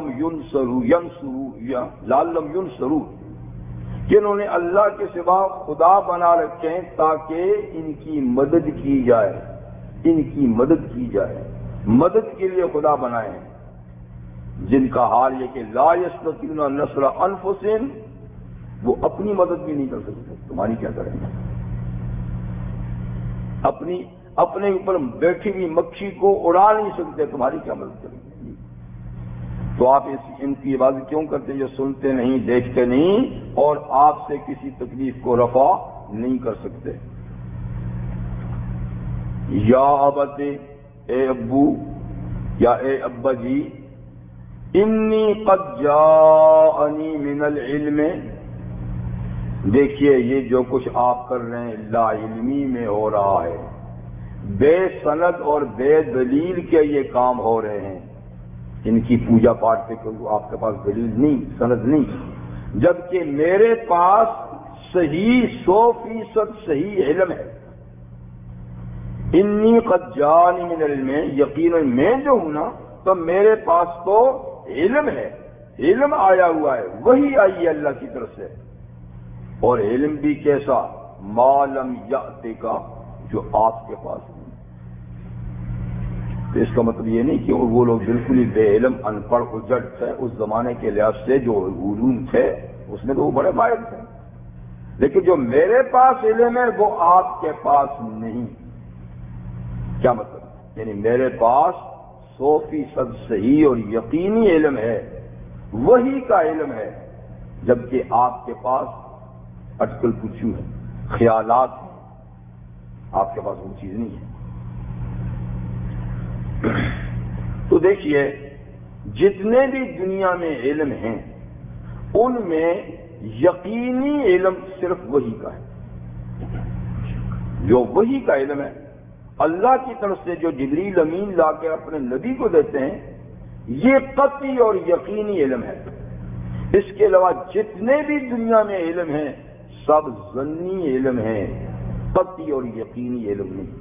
لَعَلَّهُمْ يُنصَرُونَ، کہ انہوں نے اللہ کے سوا خدا بنا رکھے ہیں تاکہ ان کی مدد کی جائے، ان کی مدد کی جائے. مدد کے لیے خدا بنائے ہیں جن کا حال یہ کہ لا یستطیعون نصر انفسہم، وہ اپنی مدد بھی نہیں کر سکتے، تمہاری کیا کریں گے؟ اپنے اوپر بیٹھی ہوئی مکھی کو اڑا نہیں سکتے، تمہاری کیا مدد کریں گے؟ تو آپ ان کی عبادت کیوں کرتے ہیں جو سنتے نہیں دیکھتے نہیں اور آپ سے کسی تکلیف کو رفع نہیں کر سکتے؟ یا ابت، اے ابو یا اے ابا جی، انی قد جاءنی من العلم، دیکھیے یہ جو کچھ آپ کر رہے ہیں لا علمی میں ہو رہا ہے، بے سند اور بے دلیل کے یہ کام ہو رہے ہیں. ان کی پوجا پاٹ پہ آپ کے پاس دلیل نہیں، سند نہیں، جبکہ میرے پاس صحیح 100% صحیح علم ہے. انی قد جاءنی من العلم، یقیناً میں جو ہوں نا تو میرے پاس تو علم ہے، علم آیا ہوا ہے، وہی آئی ہے اللہ کی طرف سے. اور علم بھی کیسا؟ ما لم یأتک، جو آپ کے پاس نہیں. تو اس کا مطلب یہ نہیں کہ وہ لوگ بالکل ہی بے علم ان پڑھ اجڑ تھے، اس زمانے کے لحاظ سے جو علوم تھے اس میں تو وہ بڑے ماہر تھے، لیکن جو میرے پاس علم ہے وہ آپ کے پاس نہیں. کیا مطلب؟ یعنی میرے پاس 100% صحیح اور یقینی علم ہے، وہی کا علم ہے، جبکہ آپ کے پاس اٹکل پوچھو ہے، خیالات ہیں، آپ کے پاس وہ چیز نہیں ہے. تو دیکھیے جتنے بھی دنیا میں علم ہیں ان میں یقینی علم صرف وہی کا ہے، جو وہی کا علم ہے اللہ کی طرف سے جو جبریل امین لا کے اپنے نبی کو دیتے ہیں، یہ قطعی اور یقینی علم ہے. اس کے علاوہ جتنے بھی دنیا میں علم ہیں سب ظنی علم ہیں، قطعی اور یقینی علم نہیں.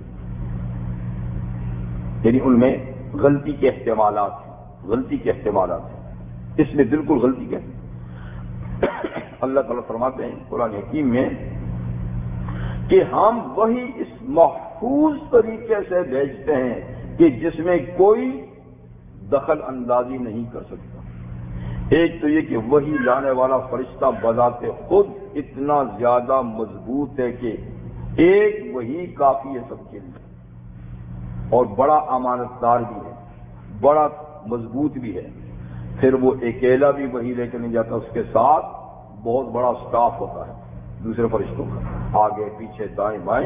یعنی ان میں غلطی کے احتمالات ہیں، غلطی کے احتمالات ہیں، اس میں بالکل غلطی کے. اللہ تعالیٰ فرماتے ہیں قرآن حکیم میں کہ ہم وہی اس محفوظ طریقے سے بھیجتے ہیں کہ جس میں کوئی دخل اندازی نہیں کر سکتا. ایک تو یہ کہ وہی لانے والا فرشتہ بذات خود اتنا زیادہ مضبوط ہے کہ ایک وہی کافی ہے سب کے لیے، اور بڑا امانت دار بھی ہے، بڑا مضبوط بھی ہے. پھر وہ اکیلا بھی وہی لے کے نہیں جاتا، اس کے ساتھ بہت بڑا سٹاف ہوتا ہے دوسرے فرشتوں کا، آگے پیچھے دائیں بائیں،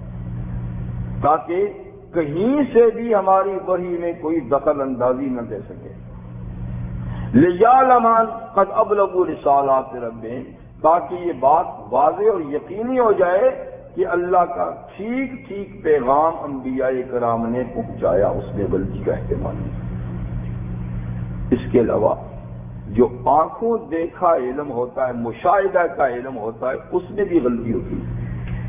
تاکہ کہیں سے بھی ہماری وحی میں کوئی دخل اندازی نہ دے سکے. لِيَعْلَمَ قَدْ أَبْلَغُوا رِسَالَاتِ رَبِّهِمْ، تاکہ یہ بات واضح اور یقینی ہو جائے کہ اللہ کا ٹھیک ٹھیک پیغام انبیاء کرام نے پہنچایا، اس میں غلطی کا احتمال نہیں. اس کے علاوہ جو آنکھوں دیکھا علم ہوتا ہے، مشاہدہ کا علم ہوتا ہے، اس میں بھی غلطی ہوتی ہے.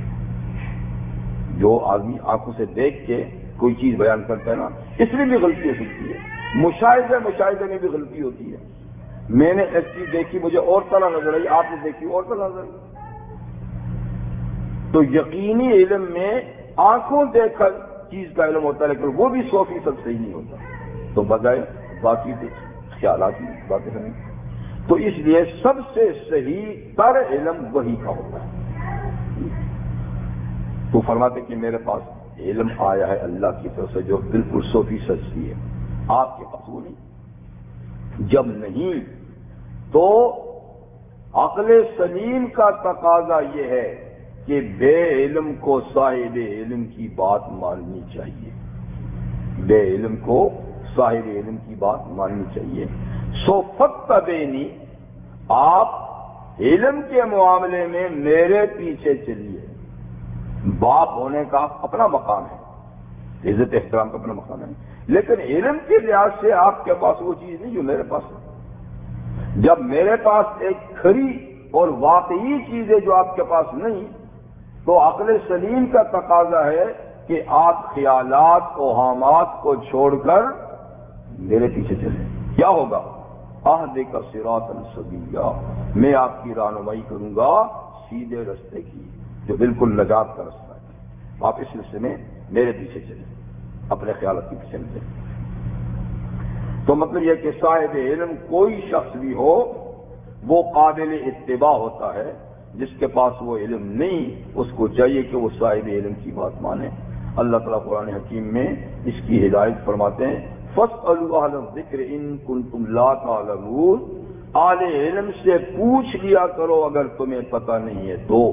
جو آدمی آنکھوں سے دیکھ کے کوئی چیز بیان کرتا ہے نا، اس میں بھی غلطی ہو سکتی ہے. مشاہدے میں بھی غلطی ہوتی ہے. میں نے ایک چیز دیکھی مجھے اور طرح نظر آئی، آپ نے دیکھی اور طرح نظر آئی. تو یقینی علم میں آنکھوں دیکھ چیز کا علم ہوتا ہے، لیکن وہ بھی 100% صحیح نہیں ہوتا. تو بجائے باقی خیالات کی باتیں کریں. تو اس لیے سب سے صحیح تر علم وہی کا ہوتا ہے. تو فرماتے کہ میرے پاس علم آیا ہے اللہ کی طرف سے جو بالکل 100% صحیح ہے، آپ کے پاس وہ نہیں. جب نہیں تو عقل سلیم کا تقاضا یہ ہے کہ بے علم کو صاحب علم کی بات ماننی چاہیے. بے علم کو صاحب علم کی بات ماننی چاہیے. سو فتبینی، آپ علم کے معاملے میں میرے پیچھے چلیے. باپ ہونے کا اپنا مقام ہے، عزت احترام کا اپنا مقام ہے، لیکن علم کے لحاظ سے آپ کے پاس وہ چیز نہیں جو میرے پاس ہے. جب میرے پاس ایک کھری اور واقعی چیز ہے جو آپ کے پاس نہیں، تو عقل سلیم کا تقاضا ہے کہ آپ خیالات اوہامات کو چھوڑ کر میرے پیچھے چلیں. کیا ہوگا؟ اہدک صراطا سویا، میں آپ کی رہنمائی کروں گا سیدھے رستے کی جو بالکل نجات کا رستہ ہے. آپ اس رستے میں میرے پیچھے چلیں، اپنے خیالات کے پیچھے چلیں. تو مطلب یہ کہ صاحب علم کوئی شخص بھی ہو وہ قابل اتباع ہوتا ہے. جس کے پاس وہ علم نہیں اس کو چاہیے کہ وہ صاحب علم کی بات مانے. اللہ تعالیٰ قرآن حکیم میں اس کی ہدایت فرماتے ہیں، فاسألوا اہل الذکر ان کنتم لا تعلمون، اہل علم سے پوچھ لیا کرو اگر تمہیں پتہ نہیں ہے تو.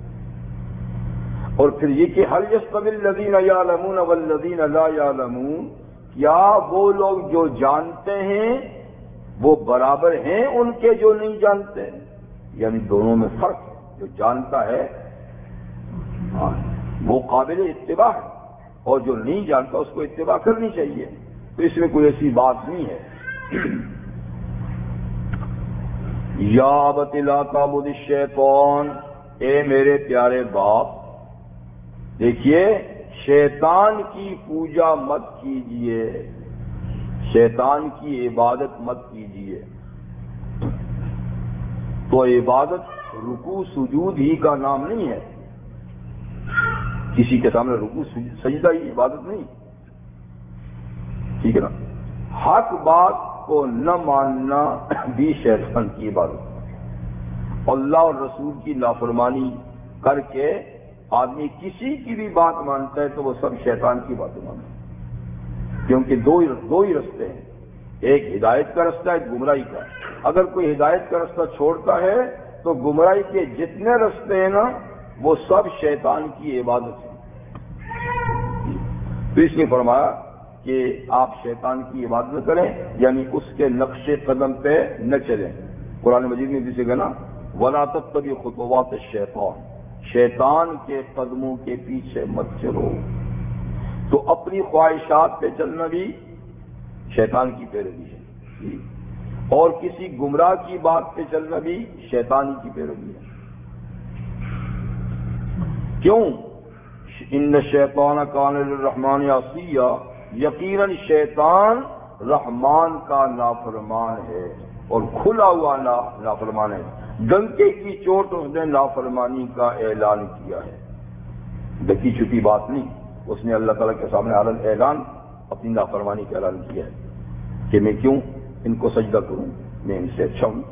اور پھر یہ کہ هل يستوي الذین یعلمون والذین لا یعلمون، کیا وہ لوگ جو جانتے ہیں وہ برابر ہیں ان کے جو نہیں جانتے؟ یعنی دونوں میں فرق ہے. جو جانتا ہے وہ قابل اتباع ہے، اور جو نہیں جانتا اس کو اتباع کرنی چاہیے. تو اس میں کوئی ایسی بات نہیں ہے. یا ابت لا تعبد الشیطان، اے میرے پیارے باپ، دیکھیے شیطان کی پوجا مت کیجیے، شیطان کی عبادت مت کیجیے. تو عبادت رکوع سجود ہی کا نام نہیں ہے. کسی کے سامنے رکوع سجدہ ہی عبادت نہیں، ٹھیک ہے نا. حق بات کو نہ ماننا بھی شیطان کی عبادت ہے. اللہ اور رسول کی نافرمانی کر کے آدمی کسی کی بھی بات مانتا ہے تو وہ سب شیطان کی باتیں مانتا ہے. کیونکہ دو ہی رستے ہیں، ایک ہدایت کا رستہ، ایک گمراہی کا. اگر کوئی ہدایت کا رستہ چھوڑتا ہے تو گمراہی کے جتنے رستے ہیں نا وہ سب شیطان کی عبادت ہے. تو اس نے فرمایا کہ آپ شیطان کی عبادت نہ کریں، یعنی اس کے نقش قدم پہ نہ چلیں. قرآن مجید میں جسے کہنا وَلَا تَتَّبِعْ خُطُوَاتِ الشَّيْطَانِ، شیطان کے قدموں کے پیچھے مت چلو. تو اپنی خواہشات پہ چلنا بھی شیطان کی پیروی ہے، اور کسی گمراہ کی بات پہ چلنا بھی شیطان کی پیروی ہے. کیوں؟ ان الشیطان کان للرحمن عصیا، یقیناً شیطان رحمان کا نافرمان ہے اور کھلا ہوا نافرمان ہے. ڈنکے کی چوٹ اس نے نافرمانی کا اعلان کیا ہے. ڈکی چھپی بات نہیں، اس نے اللہ تعالیٰ کے سامنے اعلان اپنی نافرمانی کا اعلان کیا ہے کہ میں کیوں ان کو سجدہ کروں، میں ان سے اچھا ہوں.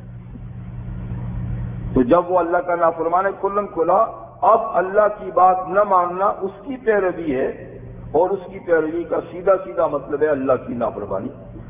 تو جب وہ اللہ کا نافرمان ہے کھلم کھلا، اب اللہ کی بات نہ ماننا اس کی پیروی ہے، اور اس کی پیروی کا سیدھا سیدھا مطلب ہے اللہ کی نافرمانی.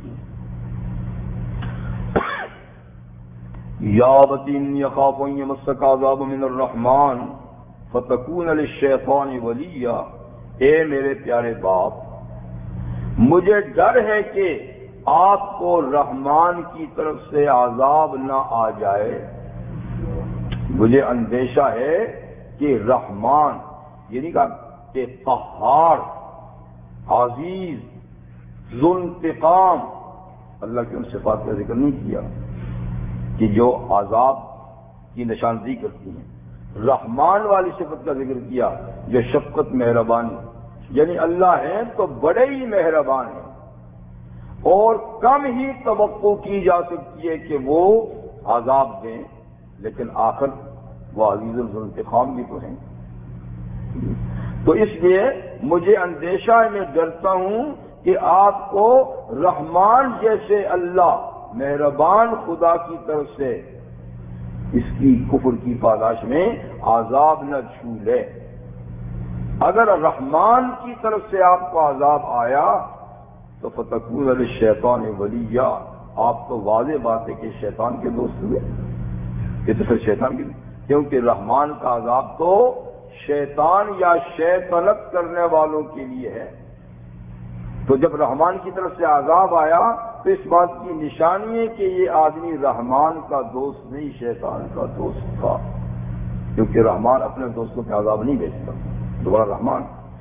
یا ابتی انی اخاف ان یمسک عذاب من الرحمن فتکون للشیطان ولیا، اے میرے پیارے باپ، مجھے ڈر ہے کہ آپ کو رحمان کی طرف سے عذاب نہ آ جائے. مجھے اندیشہ ہے کہ رحمان یعنی کہ قہار، عزیز، ذو انتقام، اللہ کی ان صفات کا ذکر نہیں کیا کہ جو عذاب کی نشاندہی کرتی ہیں. رحمان والی صفت کا ذکر کیا جو شفقت مہربانی، یعنی اللہ ہے تو بڑے ہی مہربان ہیں. اور کم ہی توقع کی جا سکتی ہے کہ وہ عذاب دیں، لیکن آخر وہ عزیز الانتقام بھی تو ہیں۔ تو اس لیے مجھے اندیشہ ہے، میں ڈرتا ہوں کہ آپ کو رحمان جیسے اللہ مہربان خدا کی طرف سے اس کی کفر کی پاداش میں عذاب نہ چھو لے۔ اگر رحمان کی طرف سے آپ کو عذاب آیا تو فتکون للشیطان ولیہ، آپ تو واضح بات ہے کہ شیطان کے دوست ہوئے، یہ تو پھر شیطان کی، کیونکہ رحمان کا عذاب تو شیطان یا شیطنت کرنے والوں کے لیے ہے۔ تو جب رحمان کی طرف سے عذاب آیا تو اس بات کی نشانی ہے کہ یہ آدمی رحمان کا دوست نہیں، شیطان کا دوست تھا، کیونکہ رحمان اپنے دوستوں پہ عذاب نہیں بھیجتا، دوبارہ رحمان۔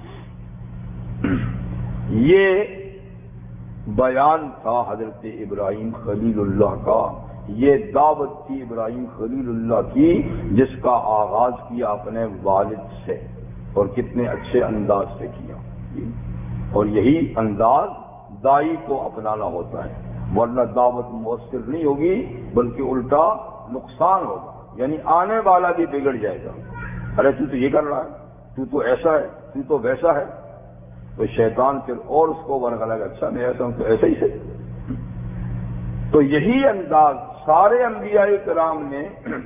یہ بیان تھا حضرت ابراہیم خلیل اللہ کا، یہ دعوت تھی ابراہیم خلیل اللہ کی، جس کا آغاز کیا اپنے والد سے، اور کتنے اچھے انداز سے کیا، اور یہی انداز دائی کو اپنانا ہوتا ہے، ورنہ دعوت مؤثر نہیں ہوگی بلکہ الٹا نقصان ہوگا، یعنی آنے والا بھی بگڑ جائے گا۔ ارے تو یہ کر رہا ہے، تو ایسا ہے، تو ویسا ہے، تو شیطان پھر اور اس کو ورگا لگا، اچھا میں ایسا ہوں تو ایسا ہی سے۔ تو یہی انداز سارے انبیاء کرام نے،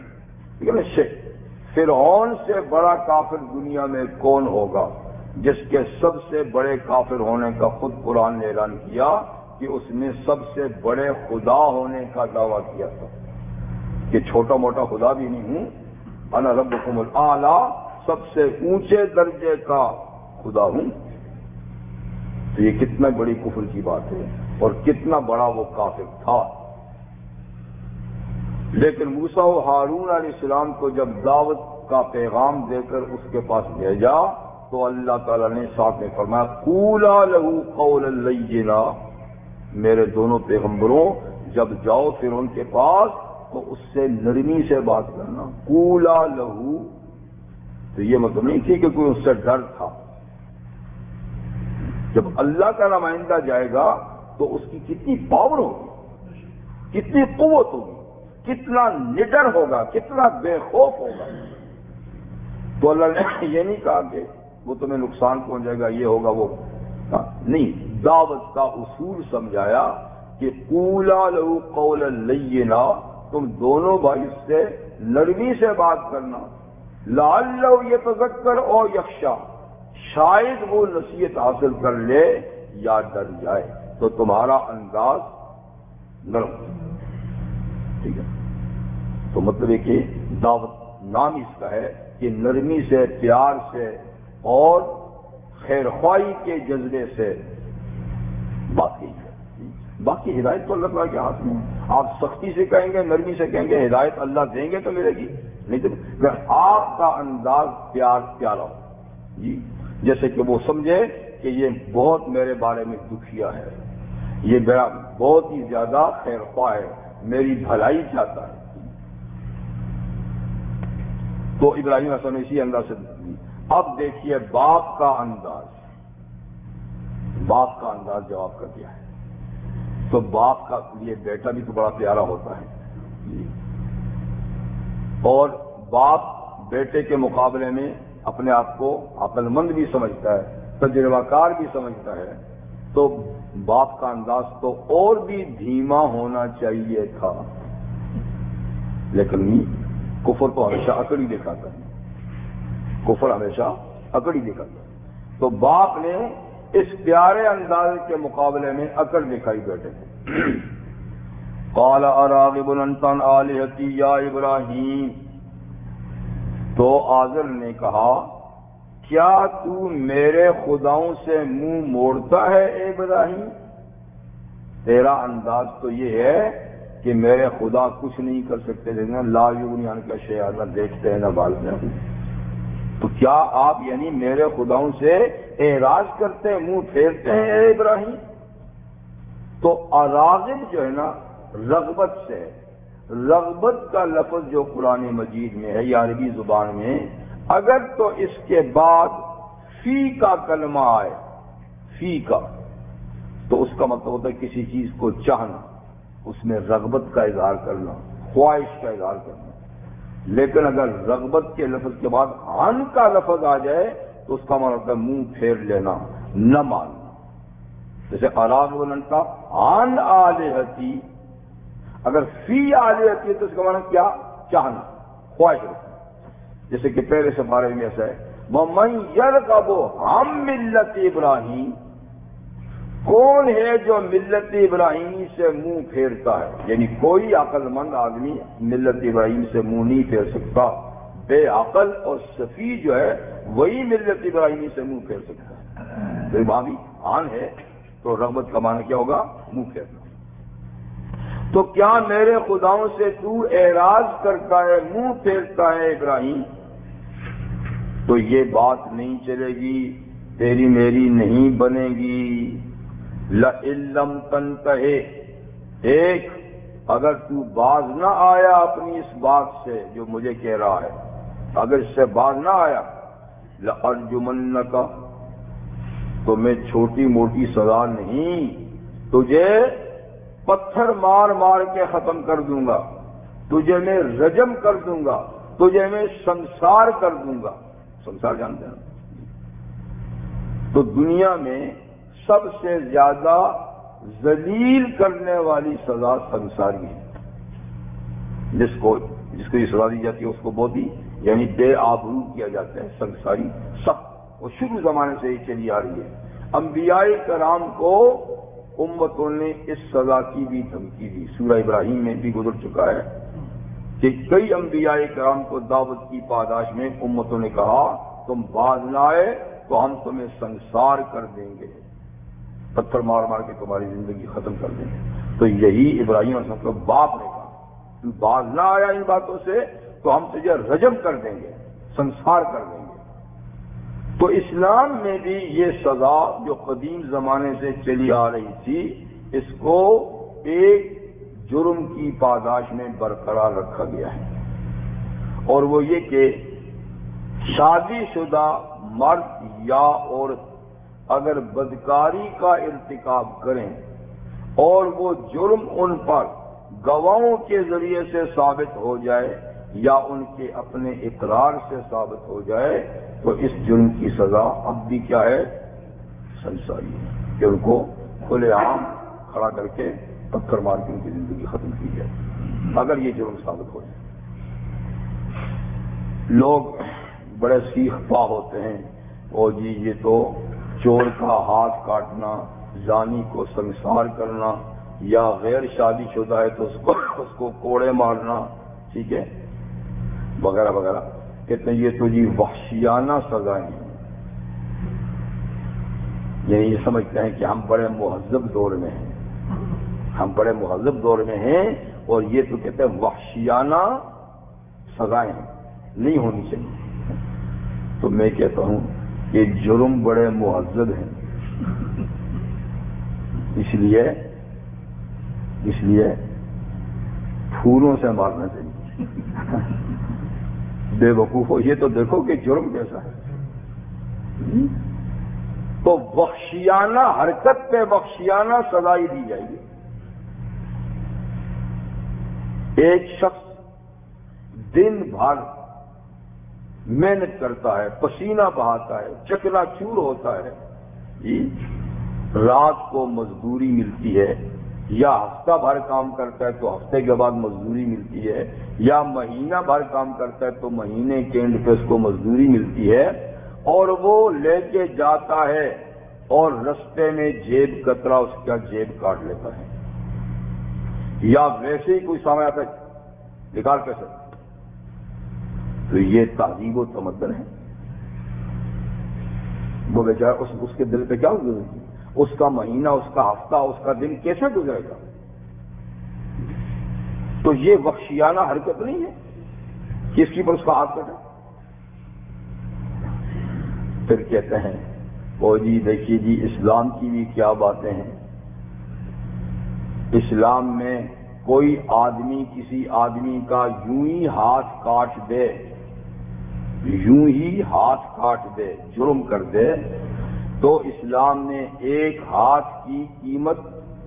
فرعون سے بڑا کافر دنیا میں کون ہوگا، جس کے سب سے بڑے کافر ہونے کا خود قرآن نے اعلان کیا کہ اس نے سب سے بڑے خدا ہونے کا دعویٰ کیا تھا کہ چھوٹا موٹا خدا بھی نہیں ہوں، انا ربکم الاعلی، سب سے اونچے درجے کا خدا ہوں۔ تو یہ کتنا بڑی کفر کی بات ہے، اور کتنا بڑا وہ کافر تھا۔ لیکن موسیٰ و ہارون علیہ السلام کو جب دعوت کا پیغام دے کر اس کے پاس بھیجا تو اللہ تعالیٰ نے ساتھ میں فرمایا قولا لہ قولا لینا، میرے دونوں پیغمبروں جب جاؤ پھر ان کے پاس تو اس سے نرمی سے بات کرنا، قولا لہ، تو یہ مطلب نہیں تھی کہ کوئی اس سے ڈر تھا۔ جب اللہ کا نمائندہ جائے گا تو اس کی کتنی پاور ہوگی، کتنی قوت ہوگی، کتنا نڈر ہوگا، کتنا بے خوف ہوگا۔ تو اللہ نے یہ نہیں کہا کہ وہ تمہیں نقصان پہنچائے گا، یہ ہوگا وہ نہیں، دعوت کا اصول سمجھایا کہ قولا لہ قولا لینا، تم دونوں بھائی سے نرمی سے بات کرنا، لعلہ یتذکر او یخشی، شاید وہ نصیحت حاصل کر لے یا ڈر جائے، تو تمہارا انداز نرم، ٹھیک ہے۔ تو مطلب ہے کہ دعوت نام اس کا ہے کہ نرمی سے، پیار سے اور خیر خواہی کے جذبے سے بات کی ہے۔ باقی ہدایت تو اللہ تعالیٰ کے ہاتھ میں ہے، آپ سختی سے کہیں گے، نرمی سے کہیں گے، ہدایت اللہ دیں گے تو ملے گی، نہیں تو اگر آپ کا انداز پیارا ہو، جی، جیسے کہ وہ سمجھے کہ یہ بہت میرے بارے میں دکھیا ہے، یہ میرا بہت ہی زیادہ خیر خواہ ہے، میری بھلائی چاہتا ہے، تو ابراہیم علیہ السلام نے اسی انداز سے دی۔ اب دیکھیے باپ کا انداز جواب کا کیا ہے، تو باپ کا لیے بیٹا بھی تو بڑا پیارا ہوتا ہے، اور باپ بیٹے کے مقابلے میں اپنے آپ کو عقل مند بھی سمجھتا ہے، تجربہ کار بھی سمجھتا ہے، تو باپ کا انداز تو اور بھی دھیما ہونا چاہیے تھا، لیکن نہیں، کفر تو ہمیشہ اکڑ ہی دکھاتا ہے، کفر ہمیشہ اکڑ ہی دکھاتا ہے، تو باپ نے اس پیارے انداز کے مقابلے میں اکڑ دکھائی بیٹے کو۔ قال اراغب انت عن آلہتی یا ابراہیم، تو آزر نے کہا کیا تو میرے خداؤں سے منہ موڑتا ہے اے ابراہیم؟ تیرا انداز تو یہ ہے کہ میرے خدا کچھ نہیں کر سکتے، لیکن لا یغنی عنک شیئا، نہ دیکھتے ہیں نہ بھالتے ہیں، تو کیا آپ یعنی میرے خداؤں سے اعراض کرتے ہیں، منہ پھیرتے ہیں اے ابراہیم؟ تو اراغب جو ہے نا رغبت سے، رغبت کا لفظ جو قرآن مجید میں ہے یا عربی زبان میں، اگر تو اس کے بعد فی کا کلمہ آئے، فی کا، تو اس کا مطلب ہوتا ہے کسی چیز کو چاہنا، اس میں رغبت کا اظہار کرنا، خواہش کا اظہار کرنا. لیکن اگر رغبت کے لفظ کے بعد عن کا لفظ آ جائے تو اس کا مطلب ہوتا ہے منہ پھیر لینا، نہ ماننا. جیسے اراغب انت عن آلہتی، اگر فی آلہتی تو اس کا مطلب کیا؟ چاہنا، خواہش رکھنا. جیسے کہ پہلے سے بارے میں ایسا ہے وَمَن يَرْغَبُ عَن مِلَّةِ ابراہیم، کون ہے جو ملت ابراہیمی سے منہ پھیرتا ہے؟ یعنی کوئی عقل مند آدمی ملت ابراہیم سے منہ نہیں پھیر سکتا. بے عقل اور سفیہ جو ہے وہی ملت ابراہیمی سے منہ پھیر سکتا ہے. تو وہاں بھی عن ہے تو رغبت کا معنی کیا ہوگا؟ منہ پھیرنا. تو کیا میرے خداؤں سے تو اعراض کرتا ہے، منہ پھیرتا ہے ابراہیم؟ تو یہ بات نہیں چلے گی، تیری میری نہیں بنے گی. لَئِن لَّمْ تَنْتَهِ، ایک اگر تو باز نہ آیا اپنی اس بات سے جو مجھے کہہ رہا ہے، اگر اس سے باز نہ آیا لَأَرْجُمَنَّكَ، تو میں چھوٹی موٹی سزا نہیں، تجھے پتھر مار مار کے ختم کر دوں گا، تجھے میں رجم کر دوں گا، تجھے میں سنسار کر دوں گا. سنسار جانتے ہیں؟ تو دنیا میں سب سے زیادہ ذلیل کرنے والی سزا سنساری ہے. جس کو یہ سزا دی جاتی ہے اس کو بہت ہی یعنی بے آبرو کیا جاتا ہے. سنساری سخت، وہ شروع زمانے سے ہی چلی آ رہی ہے. انبیاء کرام کو امتوں نے اس سزا کی بھی دھمکی دی. سورہ ابراہیم میں بھی گزر چکا ہے کہ کئی انبیاء کرام کو دعوت کی پاداش میں امتوں نے کہا تم باز نہ آئے تو ہم تمہیں سنسار کر دیں گے، پتھر مار مار کے تمہاری زندگی ختم کر دیں گے. تو یہی ابراہیم علیہ السلام کے باپ نے کہا تو باز نہ آیا ان باتوں سے تو ہم تجھے رجم کر دیں گے، سنسار کر دیں گے. تو اسلام میں بھی یہ سزا جو قدیم زمانے سے چلی آ رہی تھی اس کو ایک جرم کی پاداش میں برقرار رکھا گیا ہے، اور وہ یہ کہ شادی شدہ مرد یا عورت اگر بدکاری کا ارتکاب کریں اور وہ جرم ان پر گواہوں کے ذریعے سے ثابت ہو جائے یا ان کے اپنے اقرار سے ثابت ہو جائے تو اس جرم کی سزا اب بھی کیا ہے؟ سنساری ہے کہ ان کو کھلے عام کھڑا کر کے پتھر مار کے ان کی زندگی ختم کی جائے اگر یہ جرم ثابت ہو جائے. لوگ بڑے سیخ پا ہوتے ہیں، اور جی یہ تو چور کا ہاتھ کاٹنا، زانی کو سنسار کرنا، یا غیر شادی شدہ ہے تو اس کو کوڑے مارنا، ٹھیک ہے، وغیرہ وغیرہ. کہتے ہیں یہ تو جی وحشیانہ سزائیں ہیں. یعنی یہ سمجھتے ہیں کہ ہم بڑے مہذب دور میں ہیں، ہم بڑے مہذب دور میں ہیں، اور یہ تو کہتے ہیں وحشیانہ سزائیں نہیں ہونی چاہیے. تو میں کہتا ہوں کہ جرم بڑے مہذب ہیں، اس لیے پھولوں سے مارنا چاہیے. بے وقوفو، یہ تو دیکھو کہ جرم کیسا ہے. تو وحشیانہ حرکت پہ وحشیانہ سزا ہی دی جائے گی. ایک شخص دن بھر محنت کرتا ہے، پسینہ بہاتا ہے، چکنا چور ہوتا ہے، جی رات کو مزدوری ملتی ہے، یا ہفتہ بھر کام کرتا ہے تو ہفتے کے بعد مزدوری ملتی ہے، یا مہینہ بھر کام کرتا ہے تو مہینے کے اینڈ پہ اس کو مزدوری ملتی ہے، اور وہ لے کے جاتا ہے اور رستے میں جیب کترا اس کا جیب کاٹ لیتا ہے، یا ویسے ہی کوئی سامنے آتا ہے نکال کے سکتا. تو یہ تہذیب و تمدن ہے. وہ بیچارہ اس کے دل پہ کیا گزرے گی؟ اس کا مہینہ، اس کا ہفتہ، اس کا دن کیسے گزرے گا؟ تو یہ وحشیانہ حرکت نہیں ہے کہ اس کی پر اس کا ہاتھ کٹے. پھر کہتے ہیں او جی دیکھیے جی اسلام کی بھی کیا باتیں ہیں. اسلام میں کوئی آدمی کسی آدمی کا یوں ہی ہاتھ کاٹ دے، یوں ہی ہاتھ کاٹ دے، جرم کر دے، تو اسلام نے ایک ہاتھ کی قیمت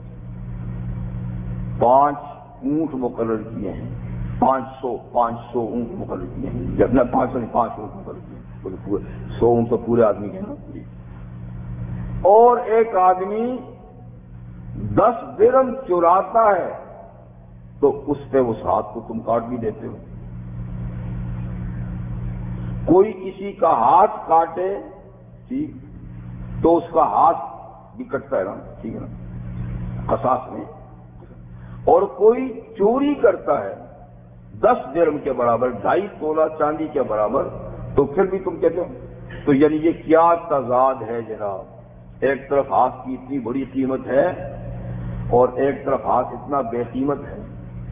5 اونٹ مقرر کیے ہیں، 500 اونٹ مقرر کیے ہیں، جب نہ 500 اونٹ مقرر کیے ہیں، 100 اونٹ تو پورے آدمی کے نا، اور ایک آدمی 10 درہم چراتا ہے تو اس پہ اس ہاتھ کو تم کاٹ بھی دیتے ہو۔ کوئی کسی کا ہاتھ کاٹے ٹھیک تو اس کا ہاتھ بھی کٹتا ہے نا، ٹھیک ہے نا، قصاص میں۔ اور کوئی چوری کرتا ہے 10 درہم کے برابر، 2.5 تولہ چاندی کے برابر، تو پھر بھی تم کہتے ہو۔ تو یعنی یہ کیا تضاد ہے جناب، ایک طرف ہاتھ کی اتنی بڑی قیمت ہے اور ایک طرف ہاتھ اتنا بے قیمت ہے۔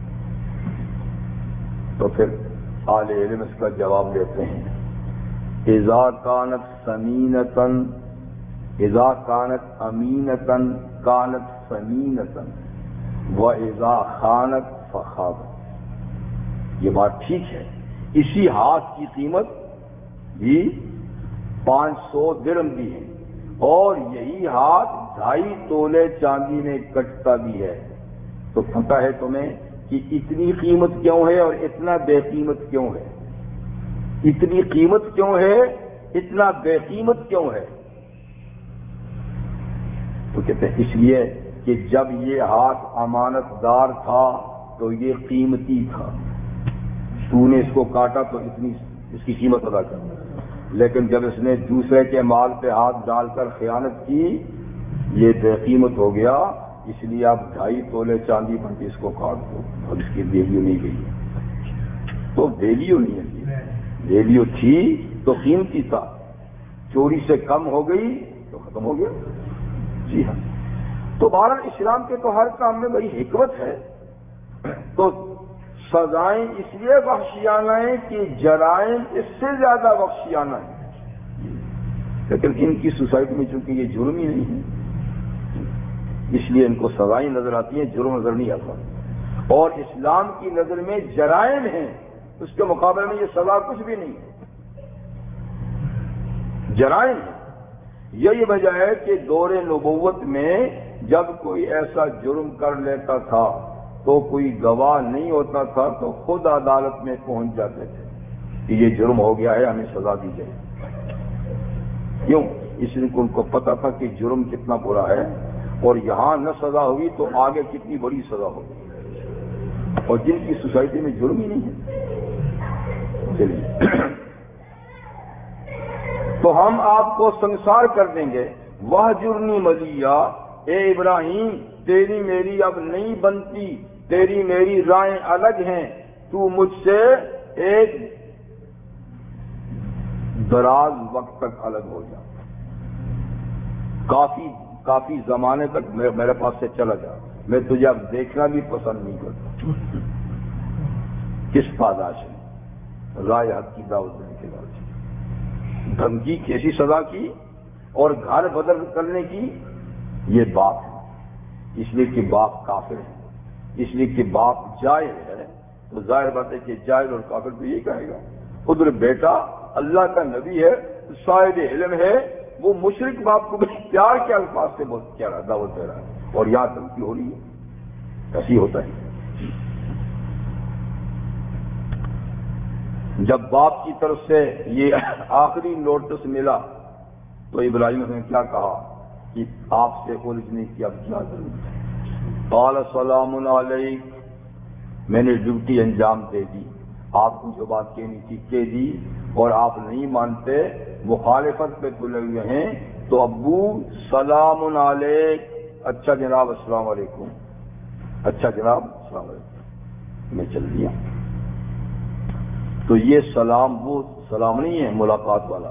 تو پھر اہل علم اس کا جواب دیتے ہیں، اذا کانت سمینتن، اذا کانت امینتن کانت سمینتن وَإِذَا خَانَتْ فَخَابَتْ۔ یہ بات ٹھیک ہے، اسی ہاتھ کی قیمت بھی 500 درہم بھی ہے، اور یہی ہاتھ 2.5 تولے چاندی میں کٹتا بھی ہے۔ تو پتہ ہے تمہیں کہ اتنی قیمت کیوں ہے اور اتنا بے قیمت کیوں ہے؟ اتنی قیمت کیوں ہے، اتنا بے قیمت کیوں ہے؟ تو کہتے ہیں اس لیے کہ جب یہ ہاتھ امانت دار تھا تو یہ قیمتی تھا، تو نے اس کو کاٹا تو اتنی اس کی قیمت ادا کر، لیکن جب اس نے دوسرے کے مال پہ ہاتھ ڈال کر خیانت کی، یہ بے قیمت ہو گیا، اس لیے آپ 2.5 تولے چاندی پر اس کو کاٹ دو، اور اس کی ویلیو نہیں گئی۔ تو ویلیو نہیں ہے، ویلیو تھی تو قیمتی تھا، چوری سے کم ہو گئی تو ختم ہو گیا۔ جی ہاں، تو بہرحال اسلام کے تو ہر کام میں بڑی حکمت ہے۔ تو سزائیں اس لیے وحشیانہ ہیں کہ جرائم اس سے زیادہ وحشیانہ ہیں، لیکن ان کی سوسائٹی میں چونکہ یہ جرم ہی نہیں ہے، اس لیے ان کو سزائیں نظر آتی ہیں، جرم نظر نہیں آتا۔ اور اسلام کی نظر میں جرائم ہیں، اس کے مقابلے میں یہ سزا کچھ بھی نہیں ہے، جرائم ہے۔ یہی وجہ ہے کہ دور نبوت میں جب کوئی ایسا جرم کر لیتا تھا تو کوئی گواہ نہیں ہوتا تھا تو خود عدالت میں پہنچ جاتے تھے کہ یہ جرم ہو گیا ہے، ہمیں سزا دی جائے۔ کیوں؟ اس لیے ان کو پتا تھا کہ جرم کتنا برا ہے، اور یہاں نہ سزا ہوئی تو آگے کتنی بڑی سزا ہوگی، اور جن کی سوسائٹی میں جرم ہی نہیں ہے۔ چلیے تو ہم آپ کو سنسار کر دیں گے، وَاهْجُرْنِي مَلِيًّا، اے ابراہیم تیری میری اب نہیں بنتی، تیری میری رائیں الگ ہیں، تو مجھ سے ایک دراز وقت تک الگ ہو جا، کافی زمانے تک میرے پاس سے چلا جا، میں تجھے اب دیکھنا بھی پسند نہیں کرتا۔ کس پاداش میں؟ رائے حق کی دعوت دینے کے بعد دھمکی، کیسی سزا کی، اور گھر بدل کرنے کی، یہ باپ ہے، اس لیے کہ باپ کافر ہے، اس لیے کہ باپ جاہل ہے، تو ظاہر بات ہے کہ جاہل اور کافر تو یہ کہے گا۔ ادھر بیٹا اللہ کا نبی ہے، صاحب علم ہے، وہ مشرک باپ کو بھی پیار کے الفاظ سے بہت کیا رہا، دعوت دے رہا ہے، اور یہاں دھمکی ہو رہی ہے۔ ایسی ہوتا ہے۔ جب باپ کی طرف سے یہ آخری نوٹس ملا تو ابراہیم نے کیا کہا کہ آپ سے الجھنے کی اب کیا ضرورت ہے؟ قال سلام علیک، میں نے ڈیوٹی انجام دے دی، آپ کو جو بات کہنی تھی کہہ دی، اور آپ نہیں مانتے، مخالفت پہ تلے ہوئے ہیں، تو ابو سلام علیک، اچھا جناب السلام علیکم، اچھا جناب السلام علیکم، میں چل دیا۔ تو یہ سلام وہ سلام نہیں ہے ملاقات والا،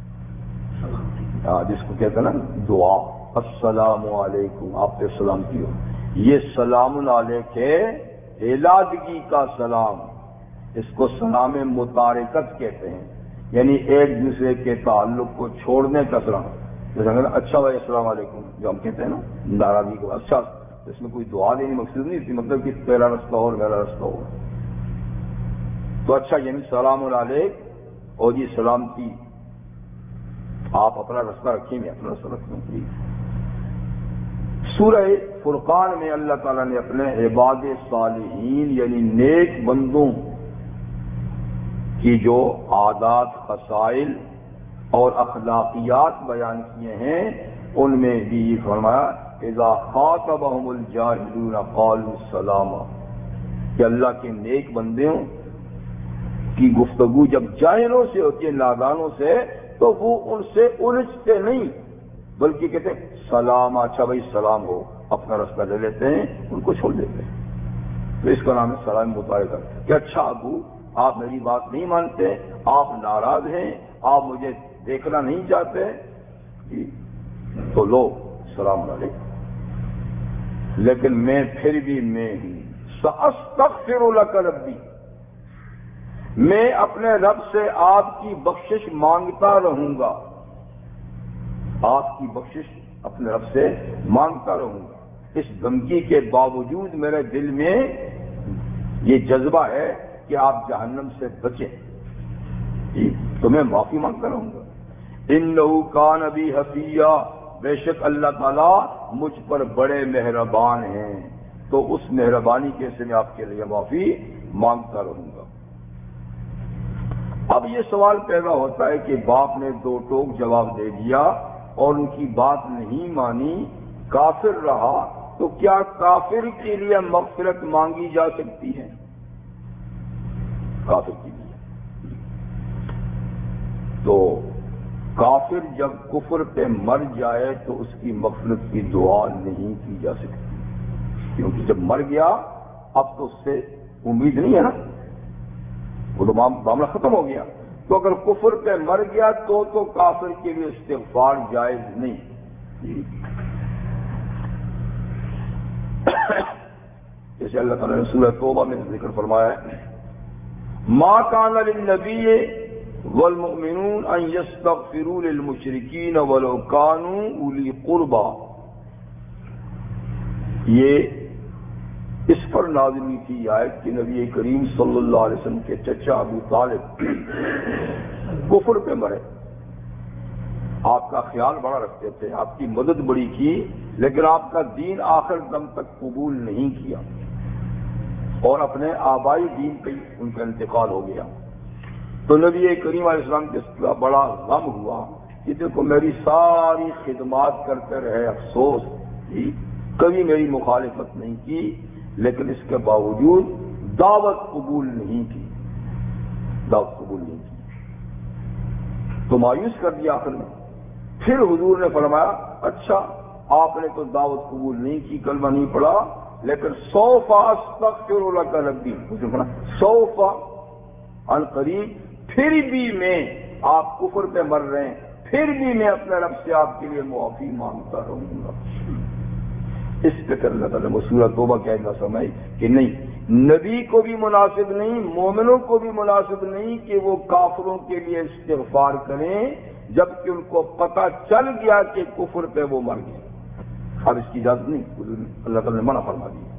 جس کو کہتے ہیں نا دعا، السلام علیکم، آپ پہ سلام کیو، یہ سلام علیک ہے، علاجگی کا سلام، اس کو سلام متارکت کہتے ہیں، یعنی ایک دوسرے کے تعلق کو چھوڑنے کا سلام۔ جیسے اچھا بھائی السلام علیکم جو ہم کہتے ہیں نا ناراضگی کو، اچھا، اس میں کوئی دعا دینی مقصد نہیں تھی، مطلب کہ تیرا رستہ ہو اور میرا رستہ ہو، تو اچھا یعنی سلام علیک، اور یہ سلامتی آپ اپنا رستہ رکھیں گے، اپنا رستہ رکھیں گے۔ سورہ فرقان میں اللہ تعالیٰ نے اپنے عباد صالحین یعنی نیک بندوں کی جو عادات، خصائل اور اخلاقیات بیان کیے ہیں، ان میں بھی یہ فرمایا اذا خاطبهم الجاہلون قالوا سلاما، کہ اللہ کے نیک بندوں کی گفتگو جب جاہلوں سے ہوتی ہے، نادانوں سے، تو وہ ان سے الجھتے نہیں بلکہ کہتے ہیں سلام، اچھا بھائی سلام ہو، اپنا رستہ لے لیتے ہیں، ان کو چھوڑ دیتے ہیں۔ تو اس کا نام ہے سلام متعارضہ، کہ اچھا ابو آپ میری بات نہیں مانتے، آپ ناراض ہیں، آپ مجھے دیکھنا نہیں چاہتے، تو لو سلام علیکم، لیکن میں پھر بھی میں ہوں، سأستغفر لک ربی، میں اپنے رب سے آپ کی بخشش مانگتا رہوں گا، آپ کی بخشش اپنے رب سے مانگتا رہوں گا۔ اس دھمکی کے باوجود میرے دل میں یہ جذبہ ہے کہ آپ جہنم سے بچیں، تو میں معافی مانگتا رہوں گا۔ انہ کان بی حفیہ، بے شک اللہ تعالیٰ مجھ پر بڑے مہربان ہیں، تو اس مہربانی کے سے میں آپ کے لیے معافی مانگتا رہوں گا۔ اب یہ سوال پیدا ہوتا ہے کہ باپ نے دو ٹوک جواب دے دیا اور ان کی بات نہیں مانی، کافر رہا، تو کیا کافر کے لیے مغفرت مانگی جا سکتی ہے؟ کافر کے لیے تو کافر جب کفر پہ مر جائے تو اس کی مغفرت کی دعا نہیں کی جا سکتی، کیونکہ جب مر گیا اب تو اس سے امید نہیں ہے نا، وہ تو معاملہ ختم ہو گیا۔ تو اگر کفر پہ مر گیا تو کافر کے لیے استغفار جائز نہیں۔ جیسے اللہ تعالیٰ نے سورہ توبہ میں ذکر فرمایا ہے، ما کان للنبی والمؤمنون ان یستغفروا للمشرکین ولو کانوا اولی قربا، یہ اس پر نازل ہوئی تھی آیت کہ نبی کریم صلی اللہ علیہ وسلم کے چچا ابو طالب کفر پہ مرے، آپ کا خیال بڑا رکھتے تھے، آپ کی مدد بڑی کی، لیکن آپ کا دین آخر دم تک قبول نہیں کیا اور اپنے آبائی دین پہ ان کا انتقال ہو گیا۔ تو نبی کریم علیہ السلام کے اس کا بڑا غم ہوا کہ دیکھو میری ساری خدمات کرتے رہے، افسوس، کبھی میری مخالفت نہیں کی، لیکن اس کے باوجود دعوت قبول نہیں کی، دعوت قبول نہیں کی، تو مایوس کر دیا آخر میں۔ پھر حضور نے فرمایا اچھا آپ نے تو دعوت قبول نہیں کی، کلمہ نہیں پڑھا، لیکن سوف استغفر لک ربی، سوف عن قریب، پھر بھی میں، آپ کفر پہ مر رہے ہیں، پھر بھی میں اپنے رب سے آپ کے لیے معافی مانگتا رہوں گا۔ اس پہ کر اللہ تعالیٰ نے سورہ توبہ کہنا سمجھ کہ نہیں، نبی کو بھی مناسب نہیں، مومنوں کو بھی مناسب نہیں کہ وہ کافروں کے لیے استغفار کریں جبکہ ان کو پتہ چل گیا کہ کفر پہ وہ مر گئے۔ اب اس کی اجازت نہیں، اللہ تعالیٰ نے منع فرما دیا۔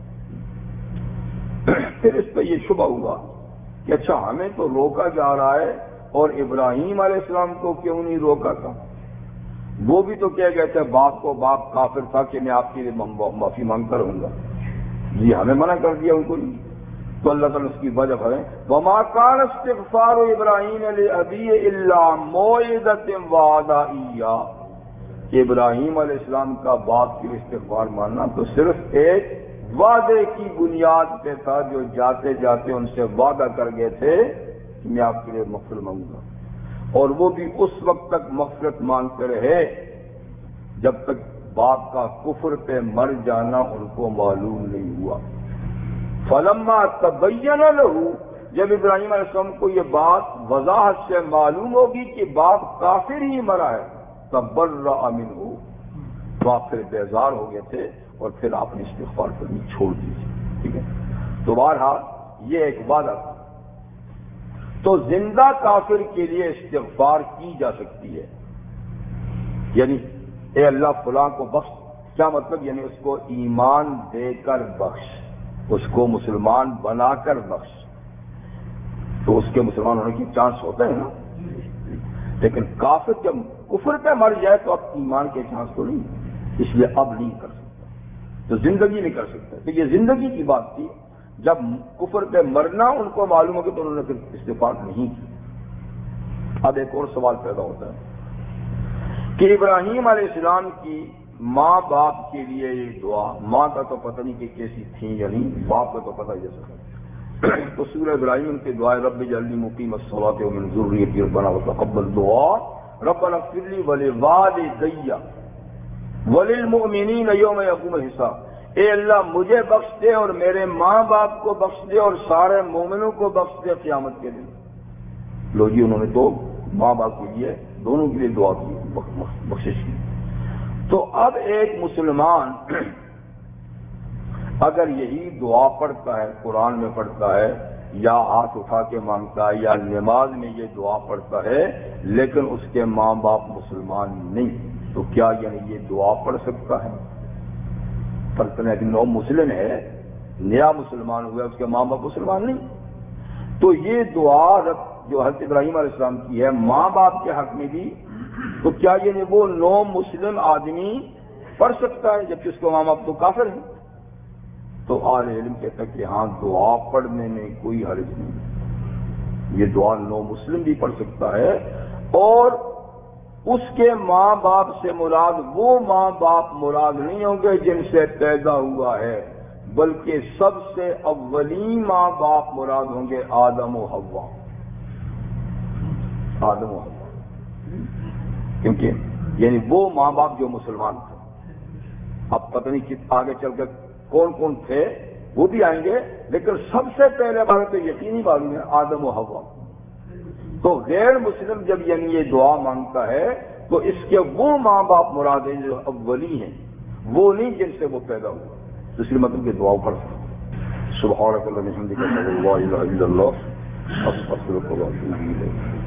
پھر اس پہ یہ شبہ ہوا کہ اچھا ہمیں تو روکا جا رہا ہے اور ابراہیم علیہ السلام کو کیوں نہیں روکا تھا؟ وہ بھی تو کہہ گئے تھے باپ کو، باپ کافر تھا کہ میں آپ کے لیے معافی مانگتا رہوں گا، جی ہمیں منع کر دیا ان کو نہیں۔ تو اللہ تعالیٰ اس کی وجہ ہے وما کان استغفار ابراہیم لابیہ الا موعظۃ وعدہ ایاہ، کہ ابراہیم علیہ السلام کا باپ کے استغفار ماننا تو صرف ایک وعدے کی بنیاد پہ تھا، جو جاتے جاتے ان سے وعدہ کر گئے تھے کہ میں آپ کے لیے مغفرت مانگوں گا، اور وہ بھی اس وقت تک مغفرت مانگتے رہے جب تک باپ کا کفر پہ مر جانا ان کو معلوم نہیں ہوا۔ فلما تبین لہ، جب ابراہیم علیہ السلام کو یہ بات وضاحت سے معلوم ہوگی کہ باپ کافر ہی مرا ہے، تبرأ منہ، تو آپ پھر بیزار ہو گئے تھے اور پھر آپ نے استغفار کرنی چھوڑ دی، ٹھیک ہے۔ تو بہرحال یہ ایک وعدہ تھا، تو زندہ کافر کے لیے استغفار کی جا سکتی ہے، یعنی اے اللہ فلاں کو بخش، کیا مطلب؟ یعنی اس کو ایمان دے کر بخش، اس کو مسلمان بنا کر بخش، تو اس کے مسلمان ہونے کی چانس ہوتا ہے نا۔ لیکن کافر جب کفر پہ مر جائے تو اب ایمان کے چانس تو نہیں، اس لیے اب نہیں کر سکتا، تو زندگی نہیں کر سکتا۔ تو یہ زندگی کی بات تھی، جب کفر پہ مرنا ان کو معلوم ہو کہ تو انہوں نے پھر استغفار نہیں کی۔ اب ایک اور سوال پیدا ہوتا ہے کہ ابراہیم علیہ السلام کی ماں باپ کے لیے یہ دعا، ماں کا تو پتہ نہیں کہ کیسی تھی یا نہیں، باپ کا تو پتہ جیسا تو سورہ ابراہیم کی دعا رب اجعلنی مقیم الصلاۃ ومن ذریتی ربنا وتقبل دعا ربنا اغفر لی ولوالدی وللمؤمنین یوم یقوم الحساب، اے اللہ مجھے بخش دے اور میرے ماں باپ کو بخش دے اور سارے مومنوں کو بخش دے قیامت کے دن۔ لو جی، انہوں نے تو ماں باپ کے لیے دونوں کے لیے دعا کی، بخشش کی۔ تو اب ایک مسلمان اگر یہی دعا پڑھتا ہے، قرآن میں پڑھتا ہے یا ہاتھ اٹھا کے مانگتا ہے یا نماز میں یہ دعا پڑھتا ہے، لیکن اس کے ماں باپ مسلمان نہیں، تو کیا یعنی یہ دعا پڑھ سکتا ہے؟ فرض ہے کہ نو مسلم ہے، نیا مسلمان ہوا، اس کے ماں باپ مسلمان نہیں، تو یہ دعا جو حضرت ابراہیم علیہ السلام کی ہے ماں باپ کے حق میں بھی، تو کیا یعنی وہ نو مسلم آدمی پڑھ سکتا ہے جبکہ اس کے ماں باپ تو کافر ہیں؟ تو اہل علم کہتا ہے کہ ہاں دعا پڑھنے میں کوئی حرج نہیں، یہ دعا نو مسلم بھی پڑھ سکتا ہے، اور اس کے ماں باپ سے مراد وہ ماں باپ مراد نہیں ہوں گے جن سے پیدا ہوا ہے، بلکہ سب سے اولین ماں باپ مراد ہوں گے آدم و حوا، آدم و حوا، کیونکہ یعنی وہ ماں باپ جو مسلمان تھے۔ اب پتہ نہیں کس آگے چل کر کون کون تھے وہ بھی آئیں گے، لیکن سب سے پہلے بات تو یقینی معلوم ہے آدم و حوا۔ تو غیر مسلم جب یعنی یہ دعا مانگتا ہے تو اس کے وہ ماں باپ مراد ہیں جو اولی ہیں، وہ نہیں جن سے وہ پیدا ہوا، اس لیے مطلب کہ دعا پڑھ سکتے۔ سبحانک اللہم وبحمدک اشہد ان لا الہ الا اللہ استغفرک و اتوب الیک۔